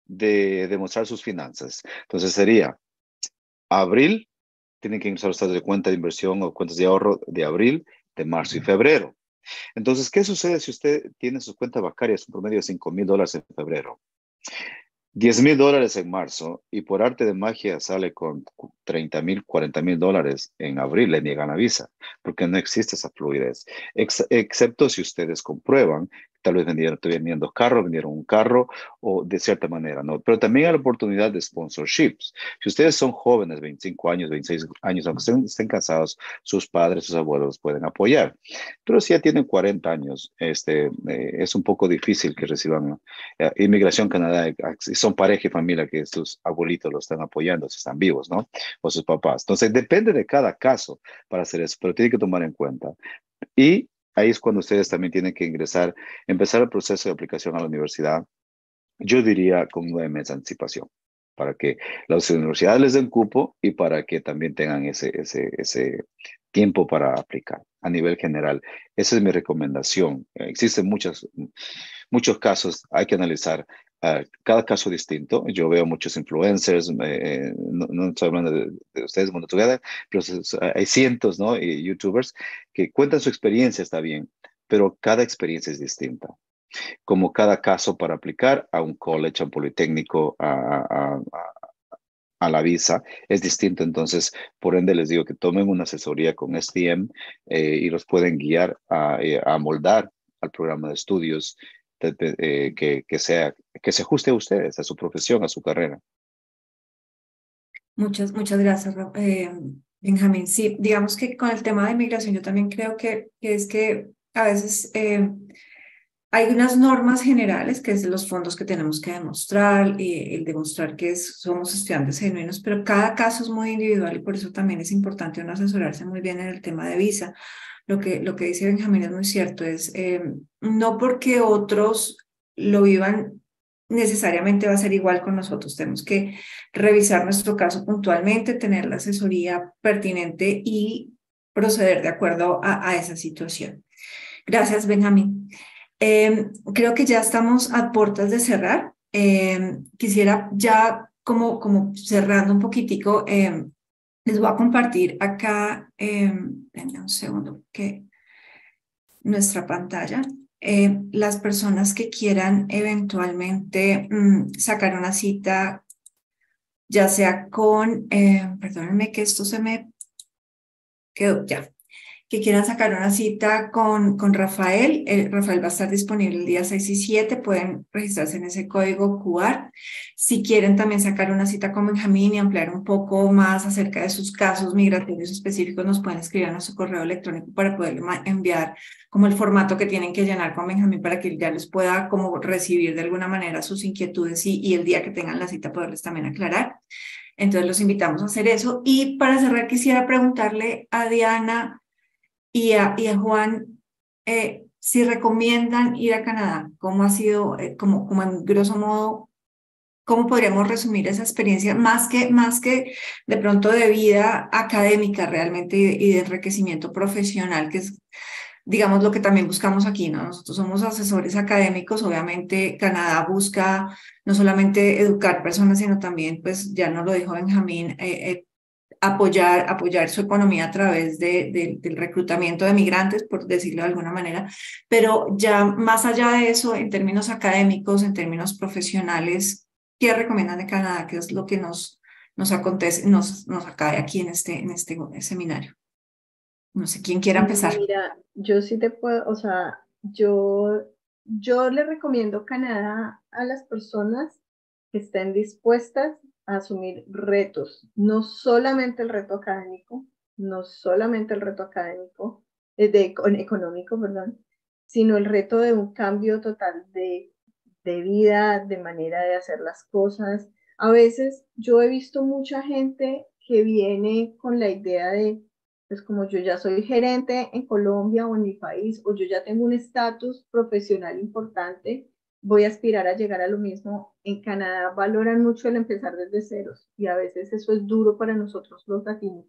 de demostrar sus finanzas. Entonces sería abril, tienen que ingresar ustedes de cuenta de inversión o cuentas de ahorro de abril, de marzo y febrero. Entonces, ¿qué sucede si usted tiene sus cuentas bancarias un promedio de cinco mil dólares en febrero? diez mil dólares en marzo y por arte de magia sale con treinta mil, cuarenta mil dólares en abril, le niegan la visa, porque no existe esa fluidez, Ex excepto si ustedes comprueban, tal vez vendieron, vendieron dos carros, vendieron un carro o de cierta manera, ¿no? Pero también hay la oportunidad de sponsorships. Si ustedes son jóvenes, veinticinco años, veintiséis años, aunque estén, estén casados, sus padres, sus abuelos pueden apoyar. Pero si ya tienen cuarenta años, este, eh, es un poco difícil que reciban eh, Inmigración Canadá, eh, son pareja y familia que sus abuelitos lo están apoyando, si están vivos, ¿no? O sus papás. Entonces, depende de cada caso para hacer eso, pero tiene que tomar en cuenta. Y ahí es cuando ustedes también tienen que ingresar, empezar el proceso de aplicación a la universidad, yo diría con nueve meses de anticipación, para que las universidades les den cupo y para que también tengan ese, ese, ese tiempo para aplicar a nivel general. Esa es mi recomendación. Existen muchas, muchos casos, hay que analizar uh, cada caso distinto. Yo veo muchos influencers, eh, no, no estoy hablando de, de ustedes, Mundo Together, pero hay cientos, ¿no? Y youtubers que cuentan su experiencia, está bien, pero cada experiencia es distinta. Como cada caso para aplicar a un college, a un politécnico, a, a, a, a la visa, es distinto. Entonces, por ende, les digo que tomen una asesoría con S T M eh, y los pueden guiar a, a moldar al programa de estudios de, de, eh, que, que, sea, que se ajuste a ustedes, a su profesión, a su carrera. Muchas, muchas gracias, eh, Benjamín. Sí, digamos que con el tema de inmigración yo también creo que, que es que a veces eh, hay unas normas generales, que es los fondos que tenemos que demostrar, y el demostrar que es, somos estudiantes genuinos, pero cada caso es muy individual y por eso también es importante uno asesorarse muy bien en el tema de visa. Lo que, lo que dice Benjamín es muy cierto, es eh, no porque otros lo vivan necesariamente va a ser igual con nosotros. Tenemos que revisar nuestro caso puntualmente, tener la asesoría pertinente y proceder de acuerdo a, a esa situación. Gracias, Benjamín. Eh, creo que ya estamos a puertas de cerrar. Eh, quisiera ya como, como cerrando un poquitico, eh, les voy a compartir acá eh, denme un segundo que nuestra pantalla. Eh, las personas que quieran eventualmente mmm, sacar una cita, ya sea con, eh, perdónenme que esto se me quedó ya, que quieran sacar una cita con, con Rafael. Eh, Rafael va a estar disponible el día seis y siete, pueden registrarse en ese código Q R. Si quieren también sacar una cita con Benjamín y ampliar un poco más acerca de sus casos migratorios específicos, nos pueden escribir a nuestro correo electrónico para poder enviar como el formato que tienen que llenar con Benjamín para que ya les pueda como recibir de alguna manera sus inquietudes y, y el día que tengan la cita poderles también aclarar. Entonces los invitamos a hacer eso. Y para cerrar quisiera preguntarle a Diana y a, y a Juan, eh, si recomiendan ir a Canadá, ¿cómo ha sido, eh, como, como en grosso modo, cómo podríamos resumir esa experiencia, más que, más que de pronto de vida académica realmente y de, y de enriquecimiento profesional, que es, digamos, lo que también buscamos aquí, ¿no? Nosotros somos asesores académicos, obviamente Canadá busca no solamente educar personas, sino también, pues ya nos lo dijo Benjamín, eh, eh, apoyar, apoyar su economía a través de, de, del reclutamiento de migrantes, por decirlo de alguna manera, pero ya más allá de eso, en términos académicos, en términos profesionales, ¿qué recomiendan de Canadá? ¿Qué es lo que nos, nos acontece, nos, nos acabe aquí en este, en este seminario? No sé quién quiera empezar. Mira, yo sí te puedo, o sea, yo, yo le recomiendo Canadá a las personas que estén dispuestas a asumir retos, no solamente el reto académico, no solamente el reto académico, eh, de, económico, perdón, sino el reto de un cambio total de, de vida, de manera de hacer las cosas. A veces yo he visto mucha gente que viene con la idea de, pues como yo ya soy gerente en Colombia o en mi país, o yo ya tengo un estatus profesional importante, voy a aspirar a llegar a lo mismo. En Canadá valoran mucho el empezar desde ceros y a veces eso es duro para nosotros los latinos.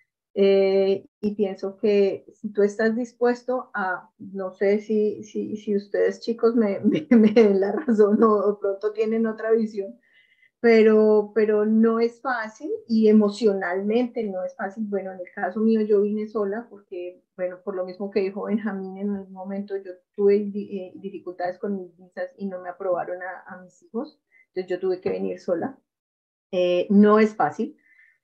Eh, y pienso que si tú estás dispuesto a, no sé si, si, si ustedes chicos me, me, me den la razón o, o pronto tienen otra visión, pero, pero no es fácil y emocionalmente no es fácil. Bueno, en el caso mío yo vine sola porque, bueno, por lo mismo que dijo Benjamín, en un momento yo tuve eh, dificultades con mis visas y no me aprobaron a, a mis hijos, entonces yo tuve que venir sola. Eh, no es fácil,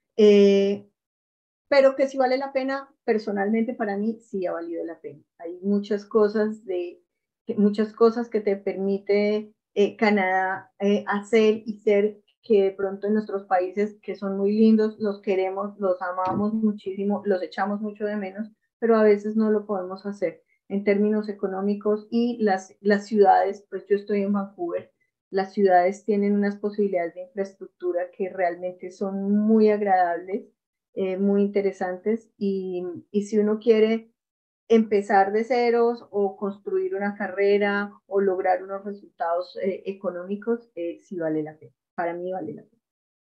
eh, pero que si vale la pena, personalmente para mí sí ha valido la pena. Hay muchas cosas, de, muchas cosas que te permite eh, Canadá eh, hacer y ser que de pronto en nuestros países que son muy lindos, los queremos, los amamos muchísimo, los echamos mucho de menos, pero a veces no lo podemos hacer en términos económicos y las, las ciudades, pues yo estoy en Vancouver, las ciudades tienen unas posibilidades de infraestructura que realmente son muy agradables, eh, muy interesantes y, y si uno quiere empezar de ceros o construir una carrera o lograr unos resultados eh, económicos, eh, sí vale la pena. Para mí vale la pena.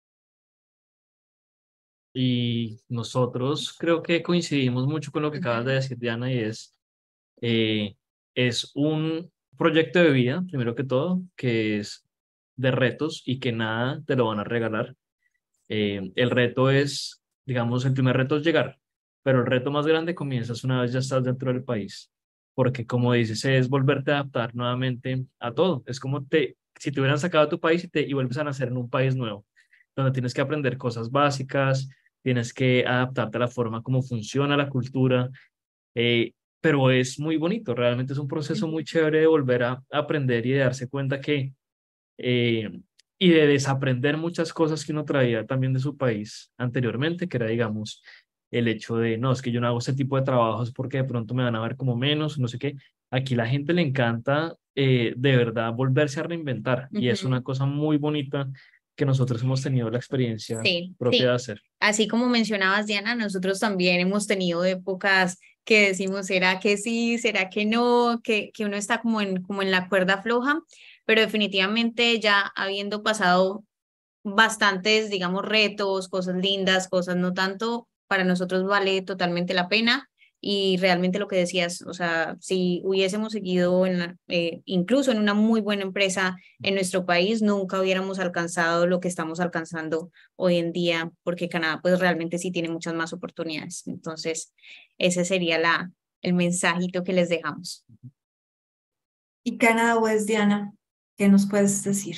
Y nosotros creo que coincidimos mucho con lo que acabas de decir, Diana, y es, eh, es un proyecto de vida, primero que todo, que es de retos y que nada te lo van a regalar. Eh, el reto es, digamos, el primer reto es llegar, pero el reto más grande comienzas una vez ya estás dentro del país, porque como dices, es volverte a adaptar nuevamente a todo. Es como te, si te hubieran sacado a tu país y, te, y vuelves a nacer en un país nuevo, donde tienes que aprender cosas básicas, tienes que adaptarte a la forma como funciona la cultura, eh, pero es muy bonito, realmente es un proceso muy chévere de volver a aprender y de darse cuenta que eh, y de desaprender muchas cosas que uno traía también de su país anteriormente, que era, digamos, el hecho de, no, es que yo no hago este tipo de trabajos porque de pronto me van a ver como menos, no sé qué. Aquí la gente le encanta eh, de verdad volverse a reinventar y es una Ujú. cosa muy bonita que nosotros hemos tenido la experiencia Sí, propia de sí. hacer. Así como mencionabas, Diana, nosotros también hemos tenido épocas que decimos, ¿será que sí? ¿Será que no? Que, que uno está como en, como en la cuerda floja, pero definitivamente ya habiendo pasado bastantes, digamos, retos, cosas lindas, cosas no tanto, para nosotros vale totalmente la pena. Y realmente lo que decías, o sea, si hubiésemos seguido en la, eh, incluso en una muy buena empresa en nuestro país, nunca hubiéramos alcanzado lo que estamos alcanzando hoy en día, porque Canadá pues realmente sí tiene muchas más oportunidades. Entonces, ese sería la, el mensajito que les dejamos. Y Canadá West, Diana, ¿qué nos puedes decir?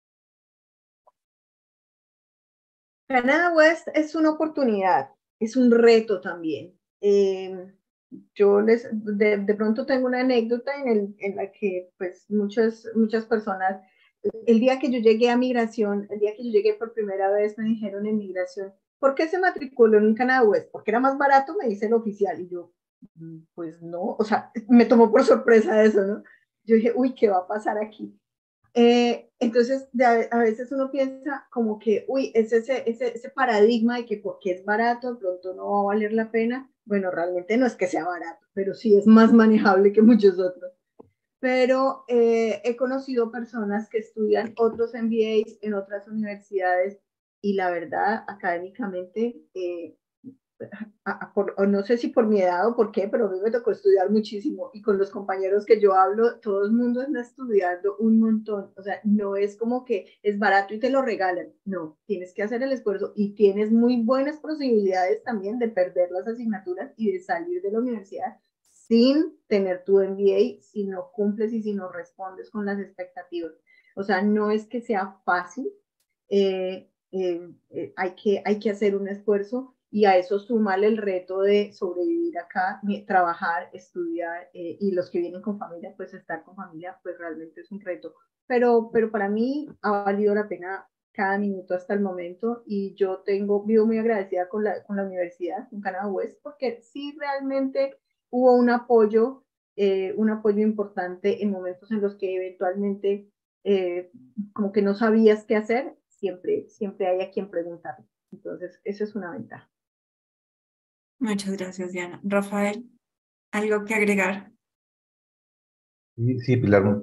Canadá West es una oportunidad, es un reto también. Eh, yo les, de, de, pronto tengo una anécdota en, el, en la que pues muchas, muchas personas, el día que yo llegué a migración, el día que yo llegué por primera vez me dijeron en migración, ¿por qué se matriculó en Canadá West? Porque era más barato, me dice el oficial, y yo, pues no, o sea, me tomó por sorpresa eso, ¿no? Yo dije, uy, ¿qué va a pasar aquí? Eh, entonces, de, a veces uno piensa como que, uy, es ese, ese, ese paradigma de que porque es barato, de pronto no va a valer la pena. Bueno, realmente no es que sea barato, pero sí es más manejable que muchos otros. Pero eh, he conocido personas que estudian otros M B As en otras universidades y la verdad, académicamente, eh, a, a, por, o no sé si por mi edad o por qué, pero a mí me tocó estudiar muchísimo y con los compañeros que yo hablo, todo el mundo está estudiando un montón, o sea, no es como que es barato y te lo regalan, no, tienes que hacer el esfuerzo y tienes muy buenas posibilidades también de perder las asignaturas y de salir de la universidad sin tener tu M B A si no cumples y si no respondes con las expectativas. O sea, no es que sea fácil, eh, eh, eh, hay, que, hay que hacer un esfuerzo y a eso sumarle el reto de sobrevivir acá, trabajar, estudiar eh, y los que vienen con familia, pues estar con familia, pues realmente es un reto. Pero, pero para mí ha valido la pena cada minuto hasta el momento y yo tengo, vivo muy agradecida con la, con la universidad, con Canadá West, porque sí realmente hubo un apoyo, eh, un apoyo importante en momentos en los que eventualmente eh, como que no sabías qué hacer, siempre, siempre hay a quien preguntarle. Entonces, eso es una ventaja. Muchas gracias, Diana. Rafael, ¿algo que agregar? Sí, sí, Pilar,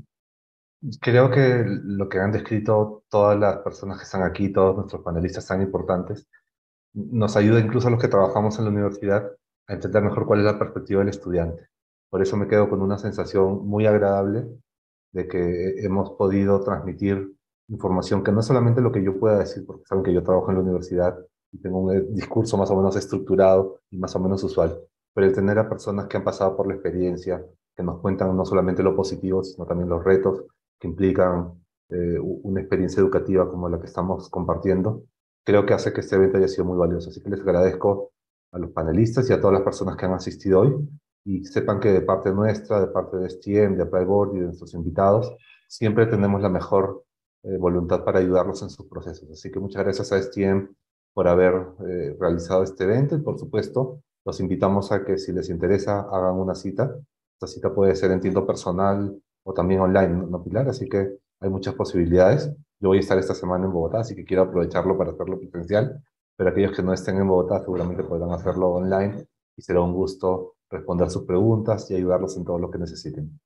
creo que lo que han descrito todas las personas que están aquí, todos nuestros panelistas tan importantes, nos ayuda incluso a los que trabajamos en la universidad a entender mejor cuál es la perspectiva del estudiante. Por eso me quedo con una sensación muy agradable de que hemos podido transmitir información que no es solamente lo que yo pueda decir, porque saben que yo trabajo en la universidad y tengo un discurso más o menos estructurado y más o menos usual, pero el tener a personas que han pasado por la experiencia, que nos cuentan no solamente lo positivo, sino también los retos que implican eh, una experiencia educativa como la que estamos compartiendo, creo que hace que este evento haya sido muy valioso. Así que les agradezco a los panelistas y a todas las personas que han asistido hoy y sepan que de parte nuestra, de parte de S T M, de Apply Board y de nuestros invitados, siempre tenemos la mejor eh, voluntad para ayudarlos en sus procesos. Así que muchas gracias a S T M por haber eh, realizado este evento y por supuesto los invitamos a que si les interesa hagan una cita. Esta cita puede ser en tiempo personal o también online, ¿no, ¿no, Pilar? Así que hay muchas posibilidades. Yo voy a estar esta semana en Bogotá, así que quiero aprovecharlo para hacerlo presencial, pero aquellos que no estén en Bogotá seguramente podrán hacerlo online y será un gusto responder sus preguntas y ayudarlos en todo lo que necesiten.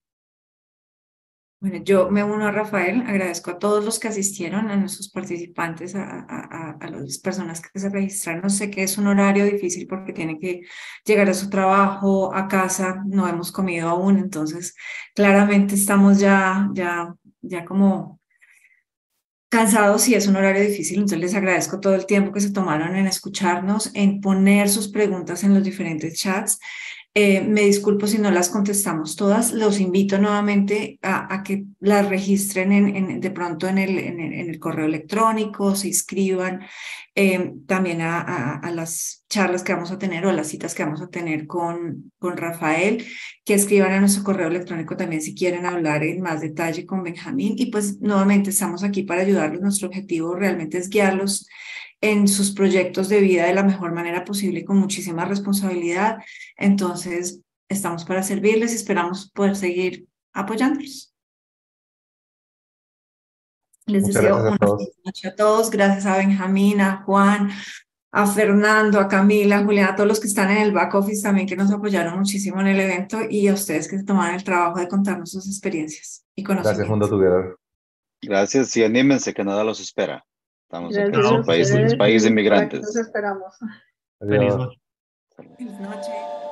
Bueno, yo me uno a Rafael, agradezco a todos los que asistieron, a nuestros participantes, a, a, a las personas que se registraron. Sé que es un horario difícil porque tienen que llegar a su trabajo, a casa, no hemos comido aún, entonces claramente estamos ya, ya, ya como cansados y es un horario difícil, entonces les agradezco todo el tiempo que se tomaron en escucharnos, en poner sus preguntas en los diferentes chats. Eh, me disculpo si no las contestamos todas. Los invito nuevamente a, a que las registren en, en, de pronto en el, en, el, en el correo electrónico, se inscriban eh, también a, a, a las charlas que vamos a tener o a las citas que vamos a tener con, con Rafael, que escriban a nuestro correo electrónico también si quieren hablar en más detalle con Benjamín. Y pues nuevamente estamos aquí para ayudarlos. Nuestro objetivo realmente es guiarlos en sus proyectos de vida de la mejor manera posible y con muchísima responsabilidad. Entonces, estamos para servirles y esperamos poder seguir apoyándolos. Les Muchas deseo gracias a una todos. feliz noche a todos. Gracias a Benjamín, a Juan, a Fernando, a Camila, a Julián, a todos los que están en el back office también que nos apoyaron muchísimo en el evento y a ustedes que se tomaron el trabajo de contarnos sus experiencias y Gracias, Mundo conocimientos. Together. Gracias y anímense, Canadá los espera. Estamos acá, Gracias es a un Chao. país, es ustedes. país de Por aquí los inmigrantes. esperamos. Feliz Adiós. noche. Feliz noche.